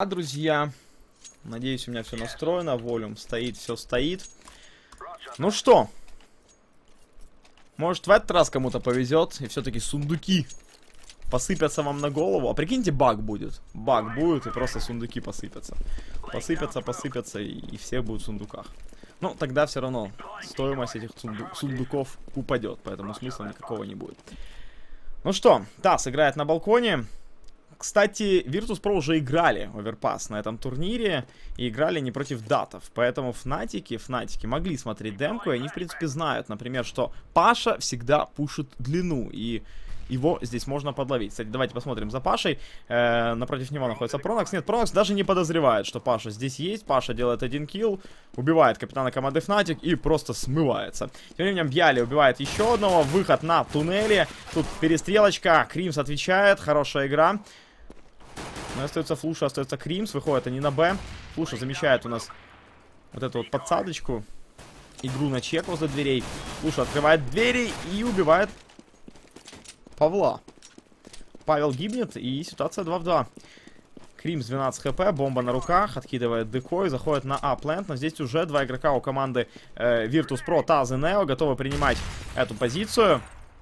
Друзья, надеюсь, у меня все настроено. Волюм стоит, все стоит. Ну что, может, в этот раз кому-то повезет, и все-таки сундуки посыпятся вам на голову. А прикиньте, баг будет. Баг будет, и просто сундуки посыпятся. Посыпятся, и все будут в сундуках. Ну, тогда все равно стоимость этих сундуков упадет, поэтому смысла никакого не будет. Ну что, Тасс играет на балконе. Кстати, Virtus.pro уже играли в Overpass на этом турнире и играли не против датов. Поэтому фнатики могли смотреть демку, и они, в принципе, знают, например, что Паша всегда пушит длину, и его здесь можно подловить. Кстати, давайте посмотрим за Пашей. Напротив него находится Пронакс. Нет, Пронакс даже не подозревает, что Паша здесь есть. Паша делает один килл, убивает капитана команды Fnatic и просто смывается. Тем временем Бьяли убивает еще одного. Выход на туннеле. Тут перестрелочка. Кримс отвечает. Хорошая игра. Но остается Флуша, остается Кримс. Выходят они на Б. Флуша замечает у нас вот эту вот подсадочку. Игру на чек возле дверей. Флуша открывает двери и убивает Павла. Павел гибнет, и ситуация 2 в 2. Кримс 12 хп, бомба на руках, откидывает декой, заходит на А-плент, но здесь уже два игрока у команды Virtus.pro, Таз и Нео, готовы принимать эту позицию.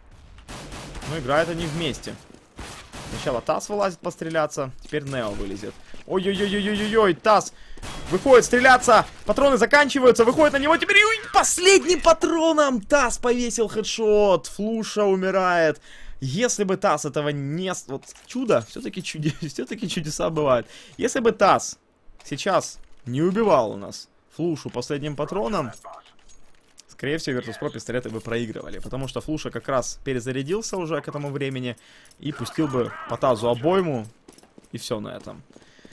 Но играют они вместе. Сначала Таз вылазит постреляться, теперь Нео вылезет. Ой-ой-ой-ой-ой-ой, Таз выходит стреляться, патроны заканчиваются, выходит на него, теперь последним патроном Таз повесил хедшот, Флуша умирает. Если бы Тасс этого не... Вот чудо, все-таки чудеса бывают. Если бы Тасс сейчас не убивал у нас Флушу последним патроном, скорее всего, Virtus.pro пистолеты бы проигрывали. Потому что Флуша как раз перезарядился уже к этому времени и пустил бы по Тазу обойму. И все на этом.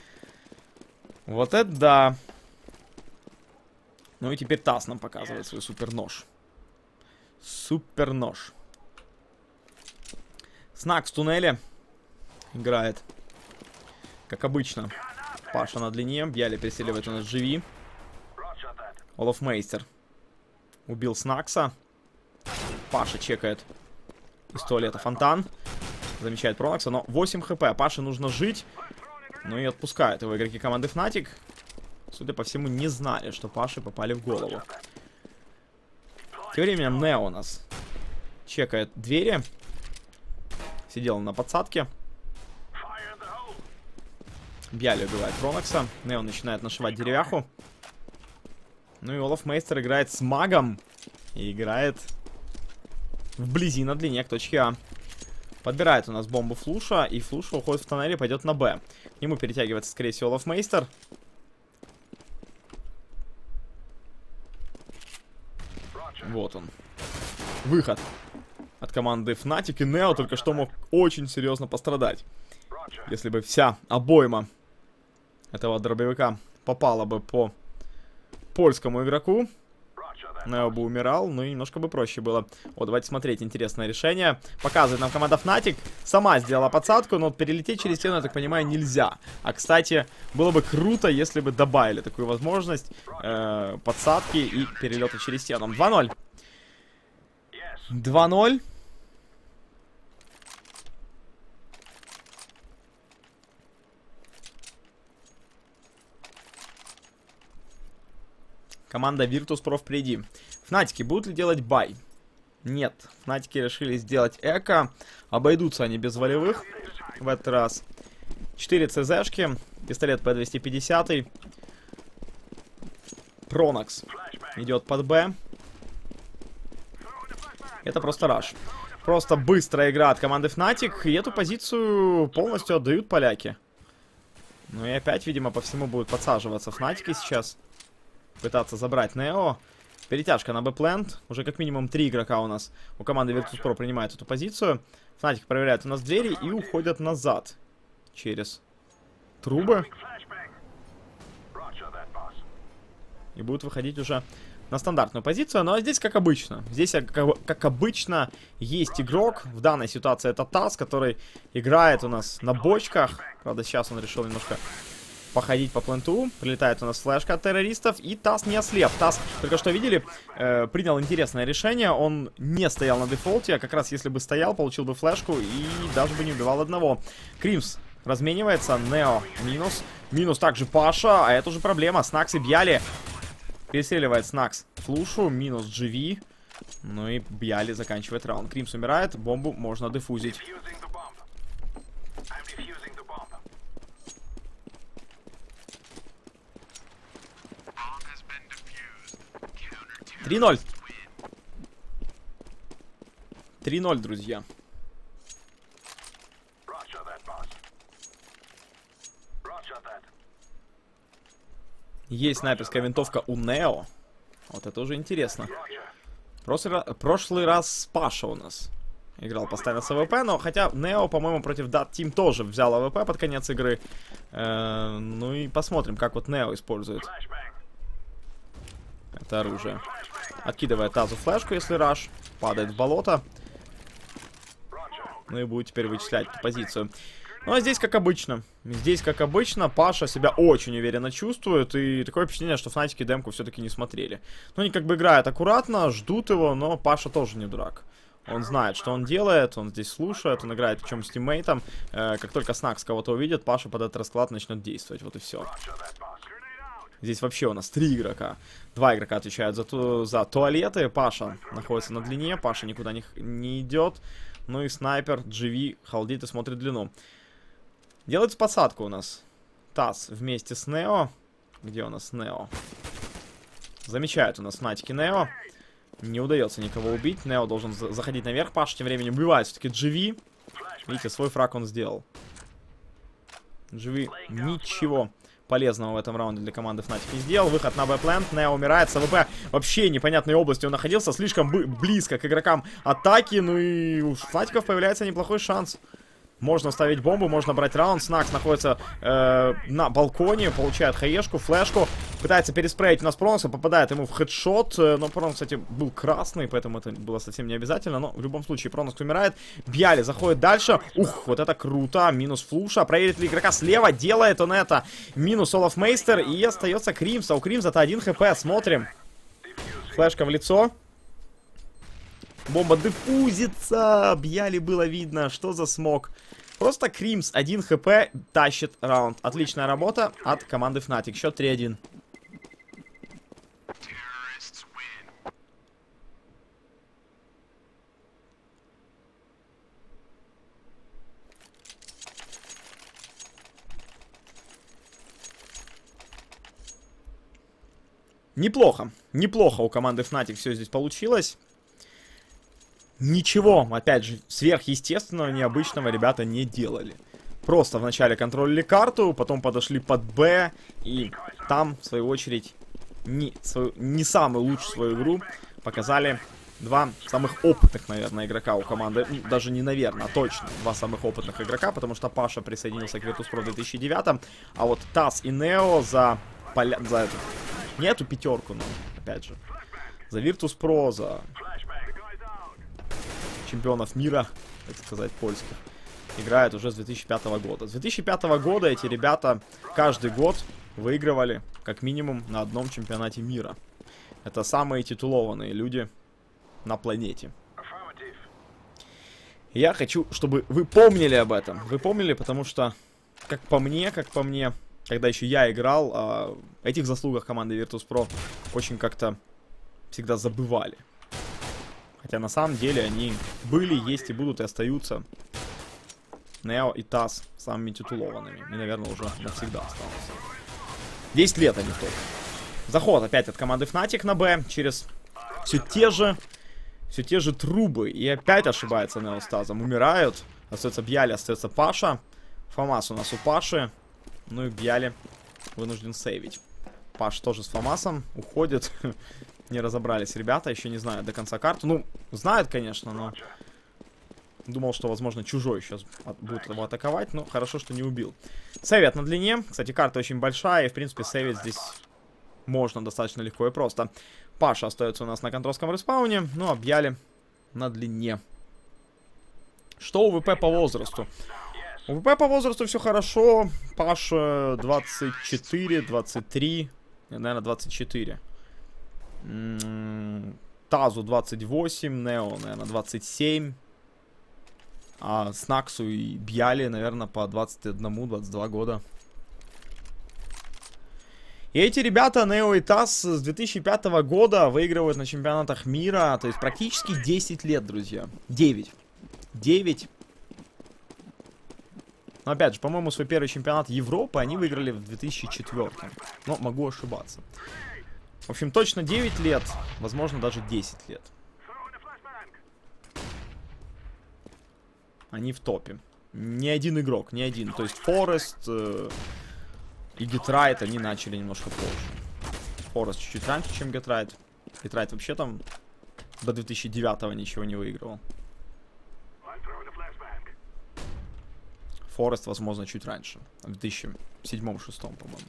Вот это да. Ну и теперь Тасс нам показывает свой супернож. Супернож. Снакс в туннеле играет, как обычно. Паша на длине, Бьяли переселивает у нас GV. Олафмейстер убил Снакса. Паша чекает из туалета фонтан. Замечает Пронакса, но 8 хп. Паше нужно жить. Ну и отпускают его игроки команды Fnatic. Судя по всему, не знали, что Паше попали в голову. Тем временем Нео у нас чекает двери. Сидел на подсадке. Бьяли убивает Пронакса. Нео начинает нашивать деревяху. Ну и Олафмейстер играет с магом. И играет вблизи на длине к точке А. Подбирает у нас бомбу Флуша. И Флуша уходит в тоннеле и пойдет на Б. К нему перетягивается, скорее всего, Олафмейстер. Вот он. Выход от команды Fnatic, и Нео только что мог очень серьезно пострадать. Если бы вся обойма этого дробовика попала бы по польскому игроку, Нео бы умирал, ну и немножко бы проще было. Вот, давайте смотреть, интересное решение. Показывает нам команда Fnatic. Сама сделала подсадку, но перелететь через стену, я так понимаю, нельзя. А, кстати, было бы круто, если бы добавили такую возможность подсадки и перелета через стену. 2-0. 2-0. Команда Virtus.pro впереди. Фнатики будут ли делать бай? Нет. Фнатики решили сделать эко. Обойдутся они без волевых в этот раз. 4 ЦЗшки. Пистолет P250. Пронакс идет под Б. Это просто раш. Просто быстрая игра от команды Fnatic. И эту позицию полностью отдают поляки. Ну и опять, видимо, по всему будут подсаживаться Fnatic сейчас. Пытаться забрать Нео. Перетяжка на Б-плент. Уже как минимум 3 игрока у нас у команды Virtus.pro принимают эту позицию. Fnatic проверяет у нас двери и уходят назад. Через трубы. И будут выходить уже на стандартную позицию. Но здесь как обычно. Здесь как обычно есть игрок. В данной ситуации это Тасс, который играет у нас на бочках. Правда, сейчас он решил немножко походить по пленту. Прилетает у нас флешка от террористов. И Тасс не ослеп. Тасс, только что видели, принял интересное решение. Он не стоял на дефолте. А как раз если бы стоял, получил бы флешку и даже бы не убивал одного. Кримс разменивается. Нео минус. Минус также Паша, а это уже проблема. Снакс и Бьяли. Перестреливает Снакс Флушу. Минус GV. Ну и Бьяли заканчивает раунд. Кримс умирает. Бомбу можно дефузить. 3-0. 3-0, друзья. Есть снайперская винтовка у Нео. Вот это уже интересно. Прошлый раз Паша у нас играл постоянно с АВП, но хотя Нео, по-моему, против Dot Team тоже взял АВП под конец игры. Ну и посмотрим, как вот Нео использует это оружие. Откидывает тазу флешку, если раш. Падает в болото. Ну и будет теперь вычислять эту позицию. Ну а здесь как обычно. Здесь как обычно Паша себя очень уверенно чувствует. И такое впечатление, что Фнатики демку все-таки не смотрели. Ну они как бы играют аккуратно, ждут его, но Паша тоже не дурак. Он знает, что он делает, он здесь слушает, он играет причем с тиммейтом. Как только Снакс кого-то увидит, Паша под этот расклад начнет действовать. Вот и все. Здесь вообще у нас 3 игрока. 2 игрока отвечают за туалеты. Паша находится на длине. Паша никуда не идет. Ну и снайпер GV халдит и смотрит длину. Делается посадку у нас. Таз вместе с Нео. Где у нас Нео? Замечают у нас Фнатики Нео. Не удается никого убить. Нео должен заходить наверх. Паша тем временем убивает все-таки GV. Видите, свой фраг он сделал. GV ничего полезного в этом раунде для команды Fnatic не сделал. Выход на Б-плент. Нео умирает. С АВП вообще непонятной области он находился. Слишком близко к игрокам атаки. Ну и у Fnatic'ов появляется неплохой шанс. Можно ставить бомбу, можно брать раунд. Снакс находится на балконе. Получает хаешку, флешку. Пытается переспреять у нас Пронокса. Попадает ему в хедшот. Но Пронокс, кстати, был красный, поэтому это было совсем не обязательно. Но в любом случае Пронокс умирает. Бьяли заходит дальше. Ух, вот это круто. Минус Флуша. Проверит ли игрока слева? Делает он это. Минус Олаф Мейстер. И остается Кримс. А у Кримса-то 1 хп. Смотрим. Флешка в лицо. Бомба дефузится. Бьяли было видно. Что за смог? Просто Кримс 1 хп тащит раунд. Отличная работа от команды Fnatic. Счет 3-1. Неплохо. Неплохо у команды Fnatic все здесь получилось. Ничего, опять же, сверхъестественного, необычного ребята не делали. Просто вначале контролили карту, потом подошли под Б, и там, в свою очередь, не самую лучшую свою игру показали 2 самых опытных, наверное, игрока у команды. Даже не наверное, а точно 2 самых опытных игрока, потому что Паша присоединился к Virtus.pro в 2009, а вот Таз и Нео за эту, не эту пятерку, но, опять же, за Virtus.pro, за чемпионов мира, так сказать, польских, играют уже с 2005 года. С 2005 года эти ребята каждый год выигрывали как минимум на одном чемпионате мира. Это самые титулованные люди на планете. Я хочу, чтобы вы помнили об этом. Вы помнили, потому что, как по мне, когда еще я играл, о этих заслугах команды Virtus.pro очень как-то всегда забывали. Хотя на самом деле они были, есть и будут и остаются. Нео и Таз самыми титулованными. И, наверное, уже навсегда останутся. 10 лет они только. Заход опять от команды Fnatic на Б. Через все те же трубы. И опять ошибается Нео с Тазом. Умирают. Остается Бьяли, остается Паша. Фамас у нас у Паши. Ну и Бьяли вынужден сейвить. Паш тоже с Фамасом уходит. Не разобрались ребята, еще не знают до конца карту. Ну, знают, конечно, но думал, что, возможно, чужой сейчас будет его атаковать. Но хорошо, что не убил. Сейвят на длине. Кстати, карта очень большая, и, в принципе, сейвить здесь можно достаточно легко и просто. Паша остается у нас на контрольском респауне. Ну, а Бьяли на длине. Что у ВП по возрасту? У ВП по возрасту все хорошо. Паша 24, 23, наверное, 24. Тазу 28, Нео, наверное, 27. А Снаксу и Бьяли, наверное, по 21-22 года. И эти ребята, Нео и Тасс, с 2005 года выигрывают на чемпионатах мира. То есть практически 10 лет, друзья. 9. 9. Но опять же, по-моему, свой первый чемпионат Европы они выиграли в 2004. Но могу ошибаться. В общем, точно 9 лет. Возможно, даже 10 лет. Они в топе. Ни один игрок, ни один. То есть Форест и Гетрайт, они начали немножко позже. Форест чуть-чуть раньше, чем Гетрайт. Гетрайт вообще там до 2009-го ничего не выигрывал. Форест, возможно, чуть раньше. В 2007-2006, по-моему.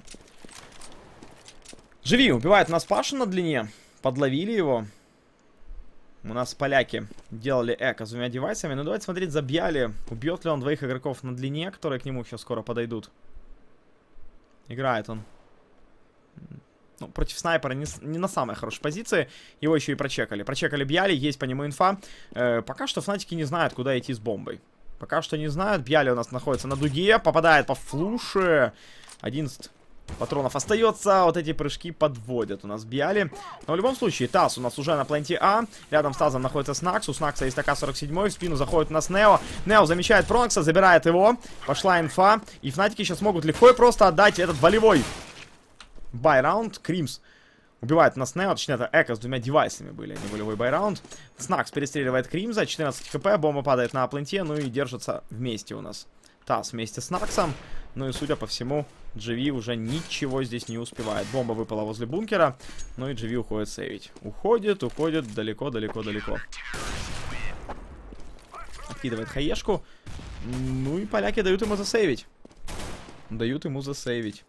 Живи, убивает нас Паша на длине. Подловили его. У нас поляки делали эко с 2 девайсами. Ну, давайте смотреть за Бьяли. Убьет ли он 2 игроков на длине, которые к нему сейчас скоро подойдут. Играет он. Ну, против снайпера не на самой хорошей позиции. Его еще и прочекали. Прочекали Бьяли, есть по нему инфа. Пока что Фнатики не знают, куда идти с бомбой. Пока что не знают. Бьяли у нас находится на дуге. Попадает по флуше. 11 патронов остается. Вот эти прыжки подводят у нас Бьяли. Но в любом случае, Тасс у нас уже на планете А. Рядом с Тазом находится Снакс. У Снакса есть АК-47. В спину заходит у нас Нео. Нео замечает Пронокса, забирает его. Пошла инфа. И Фнатики сейчас могут легко и просто отдать этот волевой байраунд. Кримс убивает нас Нео. Точнее, это эко с 2 девайсами были. Не волевой байраунд. Снакс перестреливает Кримза. 14 хп. Бомба падает на пленте. Ну и держится вместе у нас Тасс вместе с Наксом. Ну и, судя по всему, GV уже ничего здесь не успевает. Бомба выпала возле бункера. Ну и GV уходит сейвить. Уходит далеко-далеко-далеко. Откидывает хаешку. Ну и поляки дают ему засейвить. Дают ему засейвить.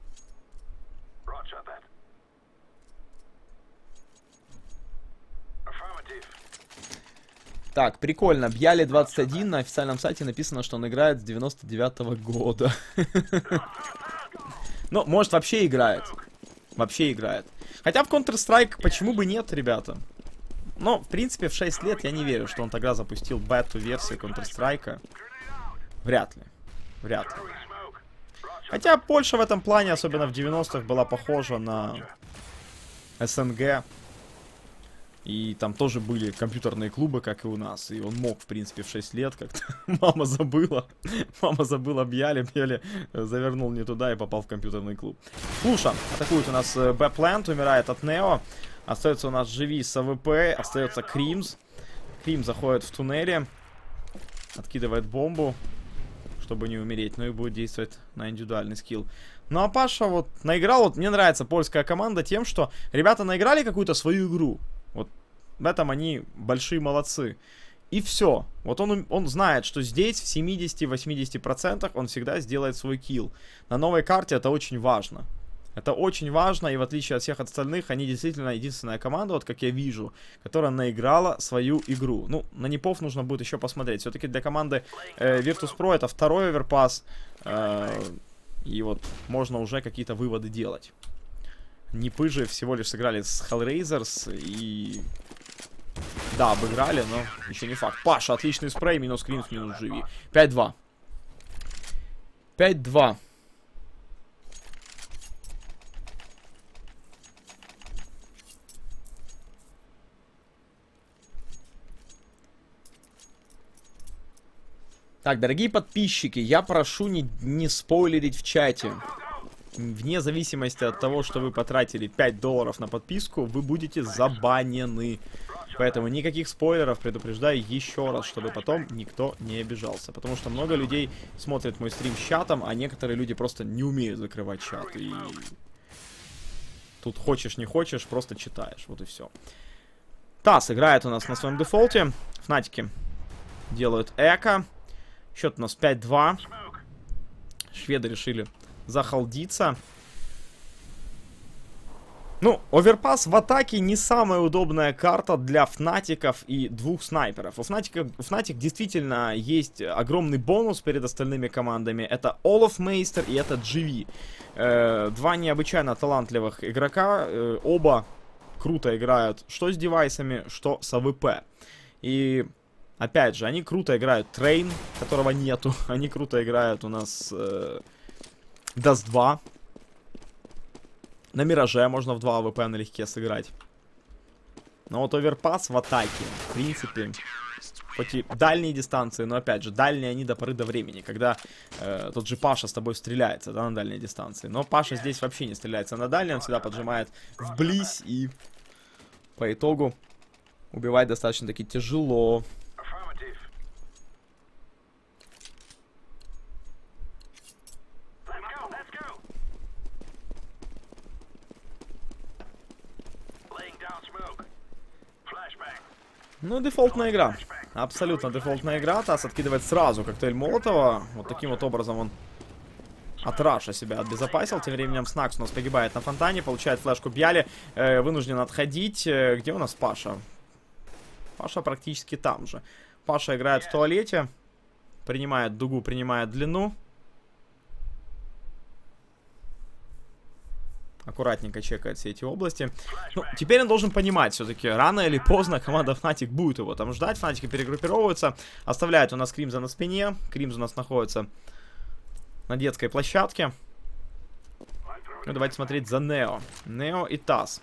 Так, прикольно. Бьяли 21. На официальном сайте написано, что он играет с 99-го года. Ну, может, вообще играет. Вообще играет. Хотя в Counter-Strike почему бы нет, ребята? Но, в принципе, в 6 лет я не верю, что он тогда запустил бету-версию Counter-Strike. Вряд ли. Вряд ли. Хотя Польша в этом плане, особенно в 90-х, была похожа на СНГ. И там тоже были компьютерные клубы, как и у нас. И он мог, в принципе, в 6 лет как-то... Мама забыла. Мама забыла Бьяли. Бьяли завернул не туда и попал в компьютерный клуб. Флуша атакует у нас Б-плент. Умирает от Нео. Остается у нас Живи с АВП. Остается Кримс. Крим заходит в туннеле. Откидывает бомбу, чтобы не умереть. Ну и будет действовать на индивидуальный скилл. Ну а Паша вот наиграл. Вот мне нравится польская команда тем, что ребята наиграли какую-то свою игру. Вот в этом они большие молодцы. И все. Вот он знает, что здесь в 70-80% он всегда сделает свой килл. На новой карте это очень важно. Это очень важно, и в отличие от всех остальных, они действительно единственная команда, вот как я вижу, которая наиграла свою игру. Ну, на непов нужно будет еще посмотреть. Все-таки для команды Virtus.pro это второй оверпас. И вот можно уже какие-то выводы делать. Непы же всего лишь сыграли с Hellraisers и... Да, обыграли, но еще не факт. Паша, отличный спрей, минус Кримс, минус Живи. 5-2. 5-2. Так, дорогие подписчики, я прошу не спойлерить в чате. Вне зависимости от того, что вы потратили $5 на подписку, вы будете забанены. Поэтому никаких спойлеров, предупреждаю еще раз, чтобы потом никто не обижался. Потому что много людей смотрят мой стрим с чатом, а некоторые люди просто не умеют закрывать чат. И тут хочешь не хочешь, просто читаешь. Вот и все. Тасс играет у нас на своем дефолте. Фнатики делают эко. Счет у нас 5-2. Шведы решили захалдиться. Ну, оверпас в атаке не самая удобная карта для фнатиков и двух снайперов. У Fnatic действительно есть огромный бонус перед остальными командами. Это Олаф Мейстер и это GV. Два необычайно талантливых игрока. Оба круто играют что с девайсами, что с АВП. И Опять же, они круто играют Трейн, которого нету. Они круто играют у нас Dust 2. На Мираже можно в 2 АВП налегке сыграть. Но вот Оверпас в атаке, в принципе, хоть и дальние дистанции, но опять же, дальние они до поры до времени, когда тот же Паша с тобой стреляется, да, на дальней дистанции. Но Паша здесь вообще не стреляется на дальней, он всегда поджимает вблизь и по итогу убивать достаточно таки тяжело. Ну, дефолтная игра. Абсолютно дефолтная игра. Тасс откидывает сразу коктейль Молотова. Вот таким вот образом он от Раша себя обезопасил. Тем временем Снакс у нас погибает на фонтане. Получает флешку Бьяли. Вынужден отходить. Где у нас Паша? Паша практически там же. Паша играет в туалете. Принимает дугу, принимает длину. Аккуратненько чекает все эти области. Ну, теперь он должен понимать, все-таки рано или поздно команда Fnatic будет его там ждать. Фнатики перегруппировываются. Оставляют у нас Кримза на спине. Кримз у нас находится на детской площадке. Ну, давайте смотреть за Нео. Нео и Тасс.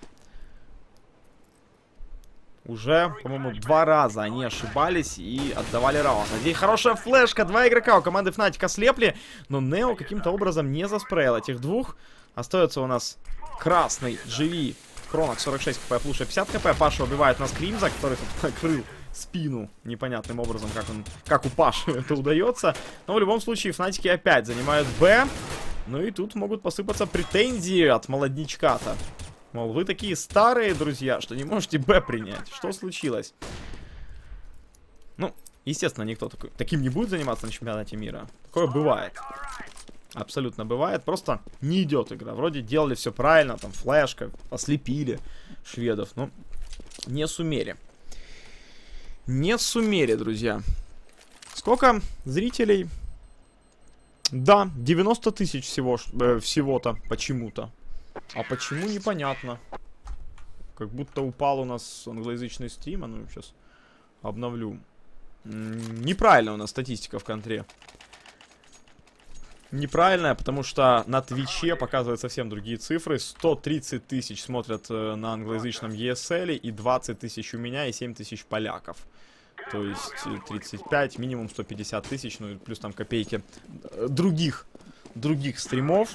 Уже, по-моему, 2 раза они ошибались и отдавали раунд. Здесь хорошая флешка. 2 игрока у команды Fnatic ослепли. Но Нео каким-то образом не заспрейл этих двух. Остается у нас красный GV. Кронок 46 кп, Флуша 50 кп. Паша убивает нас Кримза, который тут накрыл спину непонятным образом, как у Паши это удается. Но в любом случае Фнатики опять занимают Б. Ну и тут могут посыпаться претензии от молодничка-то. Мол, вы такие старые, друзья, что не можете Б принять. Что случилось? Ну, естественно, никто таким не будет заниматься на чемпионате мира. Такое бывает. Абсолютно бывает. Просто не идет игра. Вроде делали все правильно. Там флешка. Ослепили шведов. Но не сумели. Не сумели, друзья. Сколько зрителей? Да, 90 тысяч всего-то. Почему-то. А почему, непонятно. Как будто упал у нас англоязычный стрим. А ну, сейчас обновлю. Неправильно у нас статистика в контре. Неправильная, потому что на Твиче показывают совсем другие цифры. 130 тысяч смотрят на англоязычном ESL, и 20 тысяч у меня, и 7 тысяч поляков. То есть 35, минимум 150 тысяч, ну и плюс там копейки других стримов.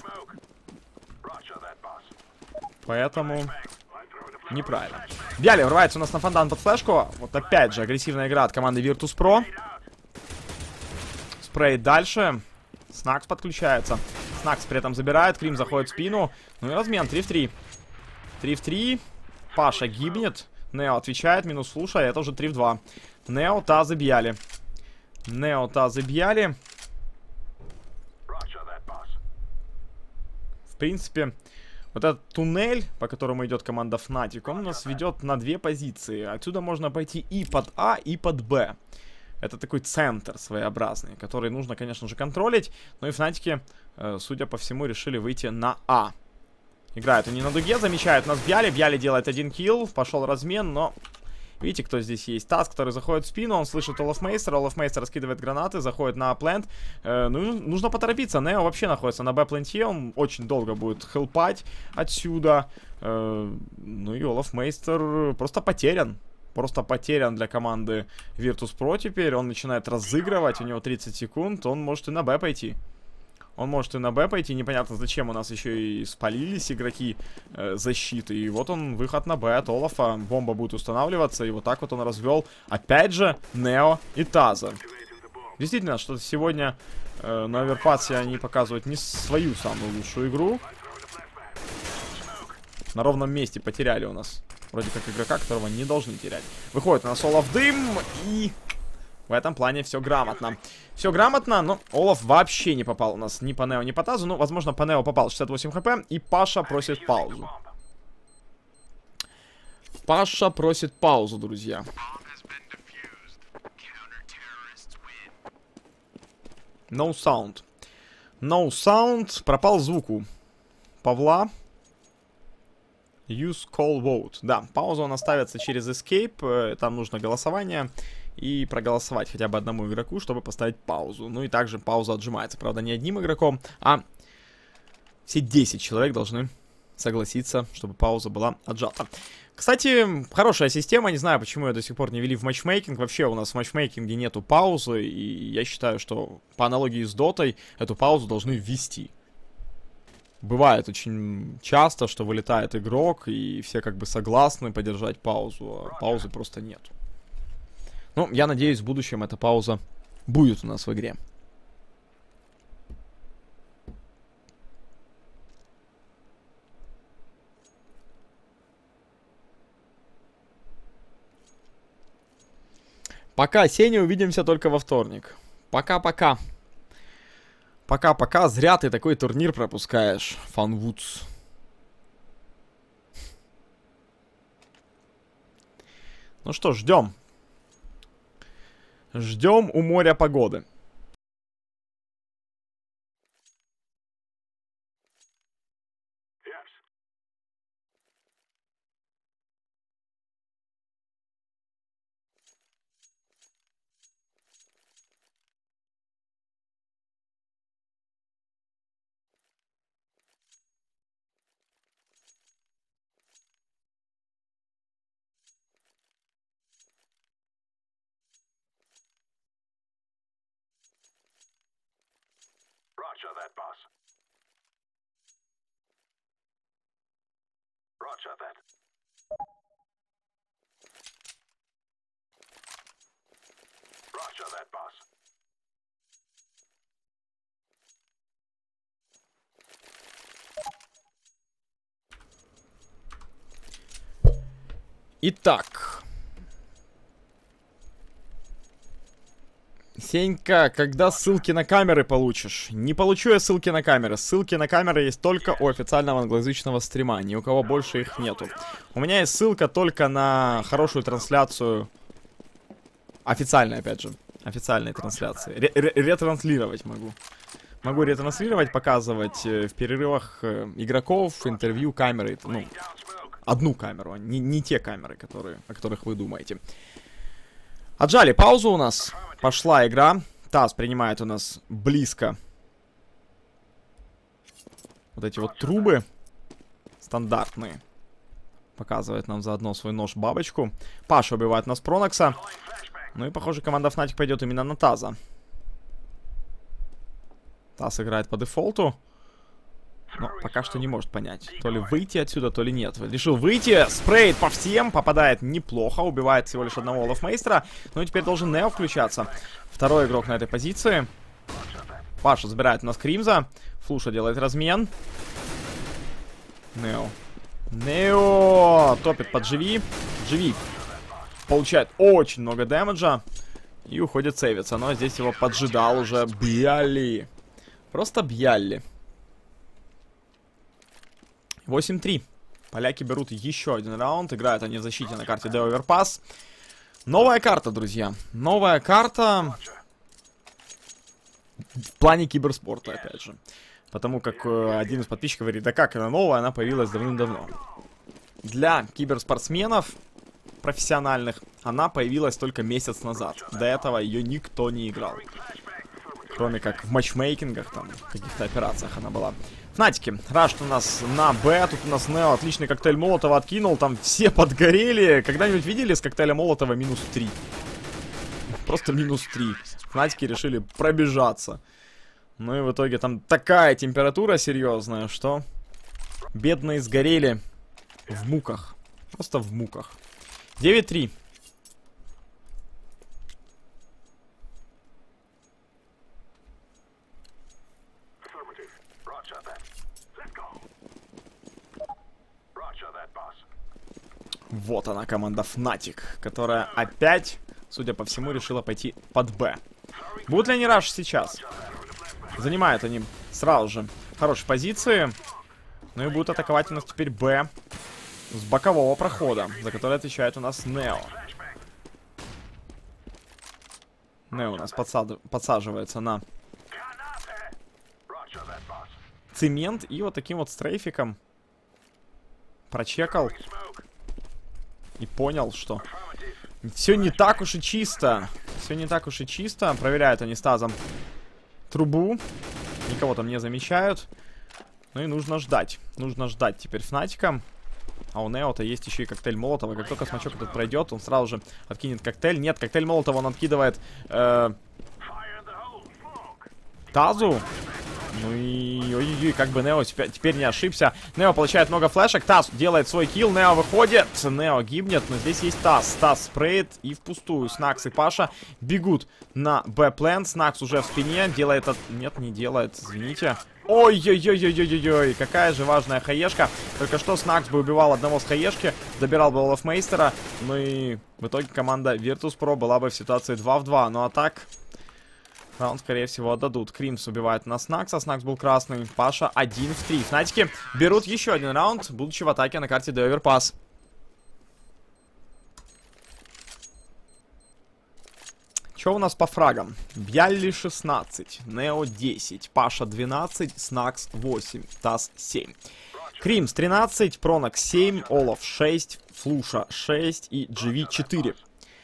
Поэтому неправильно. Бьяли врывается у нас на фонтан под флешку. Вот опять же агрессивная игра от команды Virtus.pro. Спрей дальше. Снакс подключается. Снакс при этом забирает. Крим заходит в спину. Ну и размен. 3 в 3. 3 в 3. Паша гибнет. Нео отвечает. Минус Флуша. Это уже 3 в 2. Нео, Тазы, Бьяли. Нео, Тазы, Бьяли. В принципе, вот этот туннель, по которому идет команда Fnatic, он у нас ведет на 2 позиции. Отсюда можно пойти и под А, и под Б. Это такой центр своеобразный, который нужно, конечно же, контролить. Но и Фнатики, судя по всему, решили выйти на А. Играют они на дуге, замечают нас Бьяли. Бьяли делает 1 килл, пошел размен, но... Видите, кто здесь есть? Тасс, который заходит в спину, он слышит Олафмейстера. Олафмейстер раскидывает гранаты, заходит на А-плент. Ну, нужно поторопиться. Нео вообще находится на Б-пленте, он очень долго будет хелпать отсюда. Ну и Олафмейстер просто потерян. Просто потерян для команды Virtus.pro теперь. Он начинает разыгрывать, у него 30 секунд. Он может и на Б пойти. Он может и на Б пойти. Непонятно, зачем у нас еще и спалились игроки защиты. И вот он, выход на Б от Олафа. Бомба будет устанавливаться. И вот так вот он развел, опять же, Нео и Таза. Действительно, что сегодня на Оверпасе они показывают не свою самую лучшую игру. На ровном месте потеряли у нас вроде как игрока, которого не должны терять. Выходит у нас Олаф дым, и в этом плане все грамотно. Все грамотно, но Олаф вообще не попал у нас ни по Нео, ни по Тазу. Ну, возможно, по Нео попал 68 хп, и Паша просит паузу. Паша просит паузу, друзья. No sound. No sound. Пропал звук у Павла. Use call vote. Да, пауза у нас ставится через escape. Там нужно голосование. и проголосовать хотя бы одному игроку, чтобы поставить паузу. Ну и также пауза отжимается. Правда, не одним игроком, а все 10 человек должны согласиться, чтобы пауза была отжата. Кстати, хорошая система, не знаю, почему ее до сих пор не ввели в матчмейкинг. Вообще у нас в матчмейкинге нету паузы, и я считаю, что по аналогии с дотой эту паузу должны ввести. Бывает очень часто, что вылетает игрок, и все как бы согласны подержать паузу, а паузы просто нет. Ну, я надеюсь, в будущем эта пауза будет у нас в игре. Пока, Сеня, увидимся только во вторник. Пока-пока. Пока-пока. Зря ты такой турнир пропускаешь, Фанвудс. Ну что, ждем. Ждем у моря погоды. Roger that, boss. Roger that. Roger that, boss. Итак. Сенька, когда ссылки на камеры получишь? Не получу я ссылки на камеры. Ссылки на камеры есть только у официального англоязычного стрима. Ни у кого больше их нету. У меня есть ссылка только на хорошую трансляцию. Официальная, опять же. Официальные трансляции. Ретранслировать могу. Могу ретранслировать, показывать в перерывах игроков, интервью, камеры. Ну, одну камеру, не те камеры, о которых вы думаете. Отжали паузу у нас. Пошла игра. ТАСС принимает у нас близко. Вот эти вот трубы. Стандартные. Показывает нам заодно свой нож-бабочку. Паша убивает нас Пронокса. Ну и, похоже, команда Fnatic пойдет именно на ТАССа. ТАСС играет по дефолту. Но пока что не может понять, то ли выйти отсюда, то ли нет. Решил выйти, спреет по всем, попадает неплохо, убивает всего лишь одного Олафмейстера. Ну и теперь должен Нео включаться. Второй игрок на этой позиции. Паша забирает у нас Кримза. Флуша делает размен. Нео топит под Живи. Живи получает очень много дэмэджа. И уходит сейвиться. Но здесь его поджидал уже Бьялли. Просто Бьялли. 8-3. Поляки берут еще один раунд. Играют они в защите на карте The Overpass. Новая карта, друзья. Новая карта. В плане киберспорта, опять же. Потому как один из подписчиков говорит, да как она новая, она появилась давным-давно. Для киберспортсменов профессиональных она появилась только месяц назад. До этого ее никто не играл. Кроме как в матчмейкингах, там, в каких-то операциях она была. Фнатики, рашт у нас на Б, тут у нас Нео отличный коктейль Молотова откинул, там все подгорели. Когда-нибудь видели с коктейля Молотова -3? Просто -3. Фнатики решили пробежаться. Ну и в итоге там такая температура серьезная, что бедные сгорели в муках. Просто в муках. 9-3. Вот она, команда Fnatic, которая опять, судя по всему, решила пойти под Б. Будут ли они раш сейчас? Занимают они сразу же хорошие позиции. Ну и будут атаковать у нас теперь Б с бокового прохода, за который отвечает у нас Нео. Нео у нас подсаживается на цемент и вот таким вот стрейфиком прочекал. И понял, что Все не так уж и чисто. Все не так уж и чисто. Проверяют они с тазом трубу. Никого там не замечают. Ну и нужно ждать. Нужно ждать теперь Фнатика. А у Нео-то есть еще и коктейль Молотова. Как только смачок этот пройдет, он сразу же откинет коктейль. Нет, коктейль Молотова он откидывает тазу. Ну и ой-ой-ой, как бы Нео теперь не ошибся. Нео получает много флешек. Таз делает свой килл. Нео выходит. Нео гибнет, но здесь есть Таз. Таз спреет и впустую. Снакс и Паша бегут на Б-плен. Снакс уже в спине. Делает... Нет, не делает. Извините. Ой-ой-ой-ой-ой-ой-ой. Какая же важная хаешка. Только что Снакс бы убивал одного с хаешки. Добирал бы Олафмейстера. Ну и в итоге команда Virtus.pro была бы в ситуации 2 в 2. Ну а так... Раунд, скорее всего, отдадут. Кримс убивает на Снакса. Снакс был красный. Паша 1 в 3. Фнатики берут еще один раунд, будучи в атаке на карте The Overpass. Что у нас по фрагам? Бьялли 16, Нео 10, Паша 12, Снакс 8, Таз 7. Кримс 13, Пронок 7, Олаф 6, Флуша 6 и GV 4.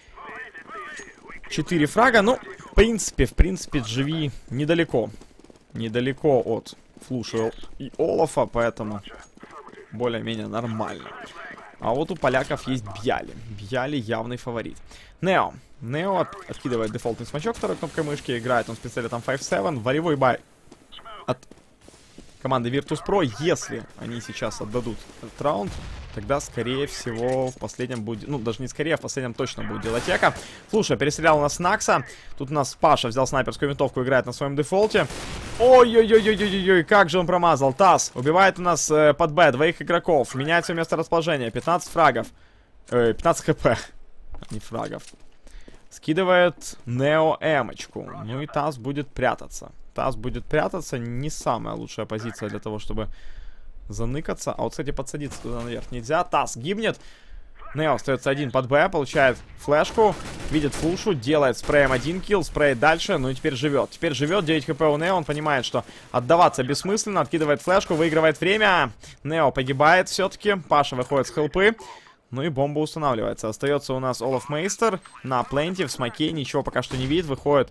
4 фрага, ну, в принципе, GV недалеко. Недалеко от Флуша и Олафа, поэтому более-менее нормально. А вот у поляков есть Бьяли. Бьяли явный фаворит. Нео. Нео откидывает дефолтный смачок второй кнопкой мышки. Играет он с пистолетом 5-7. Варевой бай от команды Virtus.pro. Если они сейчас отдадут этот раунд, тогда, скорее всего, в последнем будет... Ну, даже не скорее, а в последнем точно будет делотека. Слушай, перестрелял у нас Снакса. Тут у нас Паша взял снайперскую винтовку, играет на своем дефолте. Ой-ой-ой-ой-ой-ой, как же он промазал. Таз убивает у нас под Б двоих игроков. Меняет все место расположения. 15 фрагов. 15 хп. Не фрагов. Скидывает Нео эмочку. Ну и Таз будет прятаться. Таз будет прятаться. Не самая лучшая позиция для того, чтобы заныкаться. А вот, кстати, подсадиться туда наверх нельзя. Таз гибнет. Нео остается один под Б. Получает флешку. Видит флушу. Делает спреем один килл. Спреет дальше. Ну и теперь живет. Теперь живет. 9 хп у Нео. Он понимает, что отдаваться бессмысленно. Откидывает флешку. Выигрывает время. Нео погибает все-таки. Паша выходит с хелпы. Ну и бомба устанавливается. Остается у нас Олафмейстер на пленте, в смоке. Ничего пока что не видит. Выходит.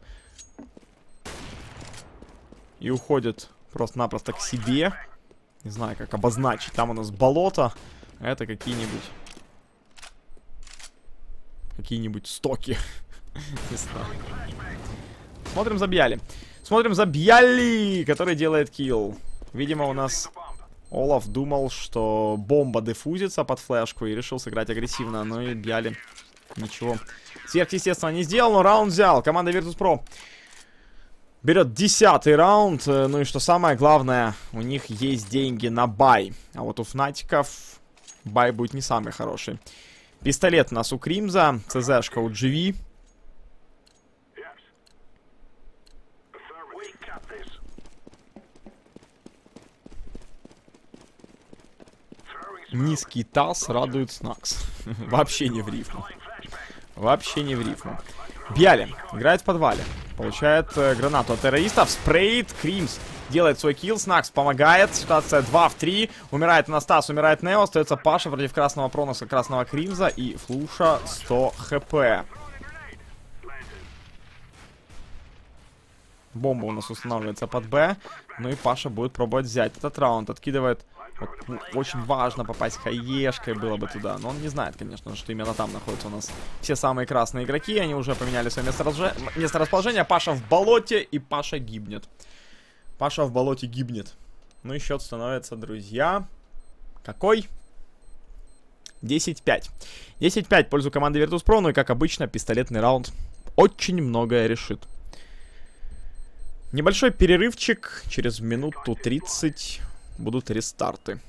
И уходит просто-напросто к себе. Не знаю, как обозначить. Там у нас болото. Это какие-нибудь стоки. Не знаю. Смотрим за Бьяли. Смотрим за Бьяли, который делает килл. Видимо, у нас... Олаф думал, что бомба дефузится под флешку и решил сыграть агрессивно. Но и Бьяли ничего сверхъестественного не сделал, но раунд взял. Команда Virtus.pro берет 10-й раунд. Ну и что самое главное, у них есть деньги на бай. А вот у Фнатиков бай будет не самый хороший. Пистолет у нас у Кримза, ЦЗшка у GV. Низкий таз радует Снакс. Вообще не в рифму. Вообще не в рифму. Бьяли играет в подвале. Получает гранату от террористов. Спрейт. Кримс делает свой килл. Снакс помогает. Ситуация 2 в 3. Умирает Настас, умирает Нео. Остается Паша против красного Проноса, красного Кримза. И Флуша 100 хп. Бомба у нас устанавливается под Б. Ну и Паша будет пробовать взять этот раунд. Откидывает... Вот, ну, очень важно попасть хаешкой было бы туда. Но он не знает, конечно, что именно там находятся у нас все самые красные игроки. Они уже поменяли свое месторасположение. Паша в болоте, и Паша гибнет. Паша в болоте гибнет. Ну и счет становится, друзья... Какой? 10-5. 10-5 в пользу команды Virtus.pro. Ну и, как обычно, пистолетный раунд очень многое решит. Небольшой перерывчик. Через минуту 30 будут рестарты.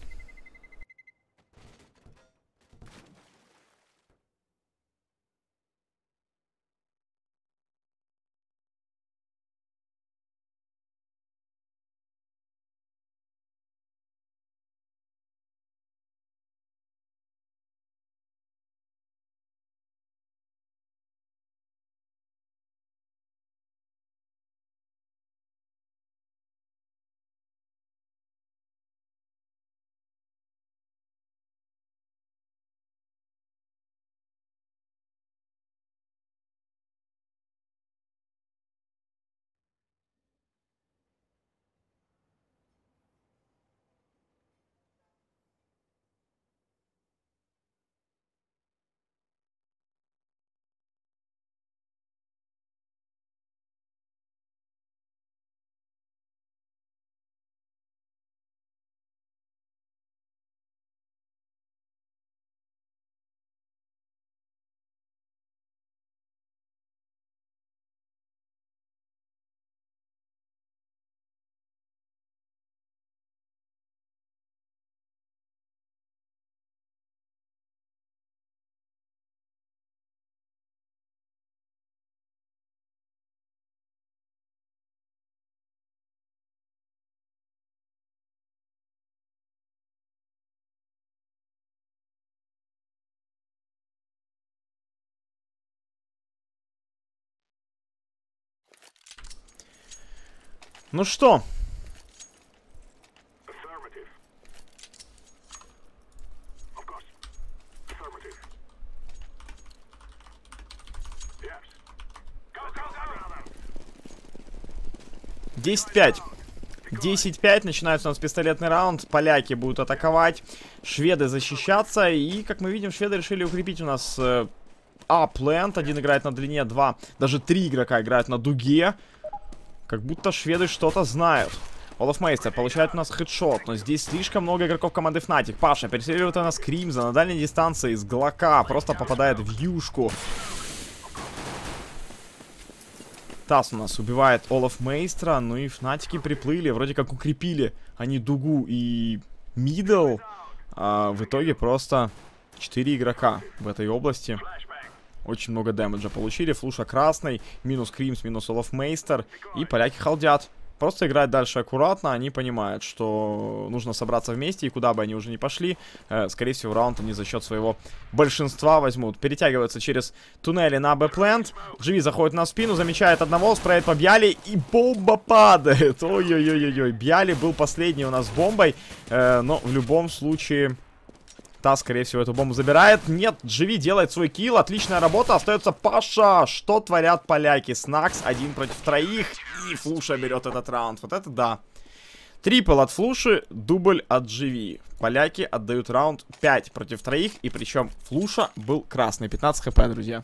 Ну что? Affirmative. Of course. Affirmative. Yes. Go, go, go! 10-5. 10-5. Начинается у нас пистолетный раунд. Поляки будут атаковать. Шведы защищаться. И, как мы видим, шведы решили укрепить у нас апленд. Один играет на длине, два, даже 3 игрока играют на дуге. Как будто шведы что-то знают. Олаф Мейстер получает у нас хедшот, но здесь слишком много игроков команды Fnatic. Паша перестреливает у нас Кримза на дальней дистанции из Глока. Просто попадает в юшку. Тасс у нас убивает Олаф Мейстера. Ну и Фнатики приплыли. Вроде как укрепили они дугу и мидл. А в итоге просто 4 игрока в этой области. Очень много дэмэджа получили. Флуша красный. Минус Кримс, минус Олаф Мейстер. И поляки халдят. Просто играть дальше аккуратно. Они понимают, что нужно собраться вместе. И куда бы они уже ни пошли, скорее всего, раунд они за счет своего большинства возьмут. Перетягиваются через туннели на Б-плент. Дживи заходит на спину, замечает одного, спреет по Бьяли. И бомба падает. Ой-ой-ой-ой. Бьяли был последний у нас с бомбой. Но в любом случае... Тасс, скорее всего, эту бомбу забирает. Нет, Дживи делает свой килл. Отличная работа. Остается Паша. Что творят поляки? Снакс 1 против 3. И Флуша берет этот раунд. Вот это да. Трипл от Флуши, дубль от Дживи. Поляки отдают раунд 5 против 3. И причем Флуша был красный. 15 хп, друзья.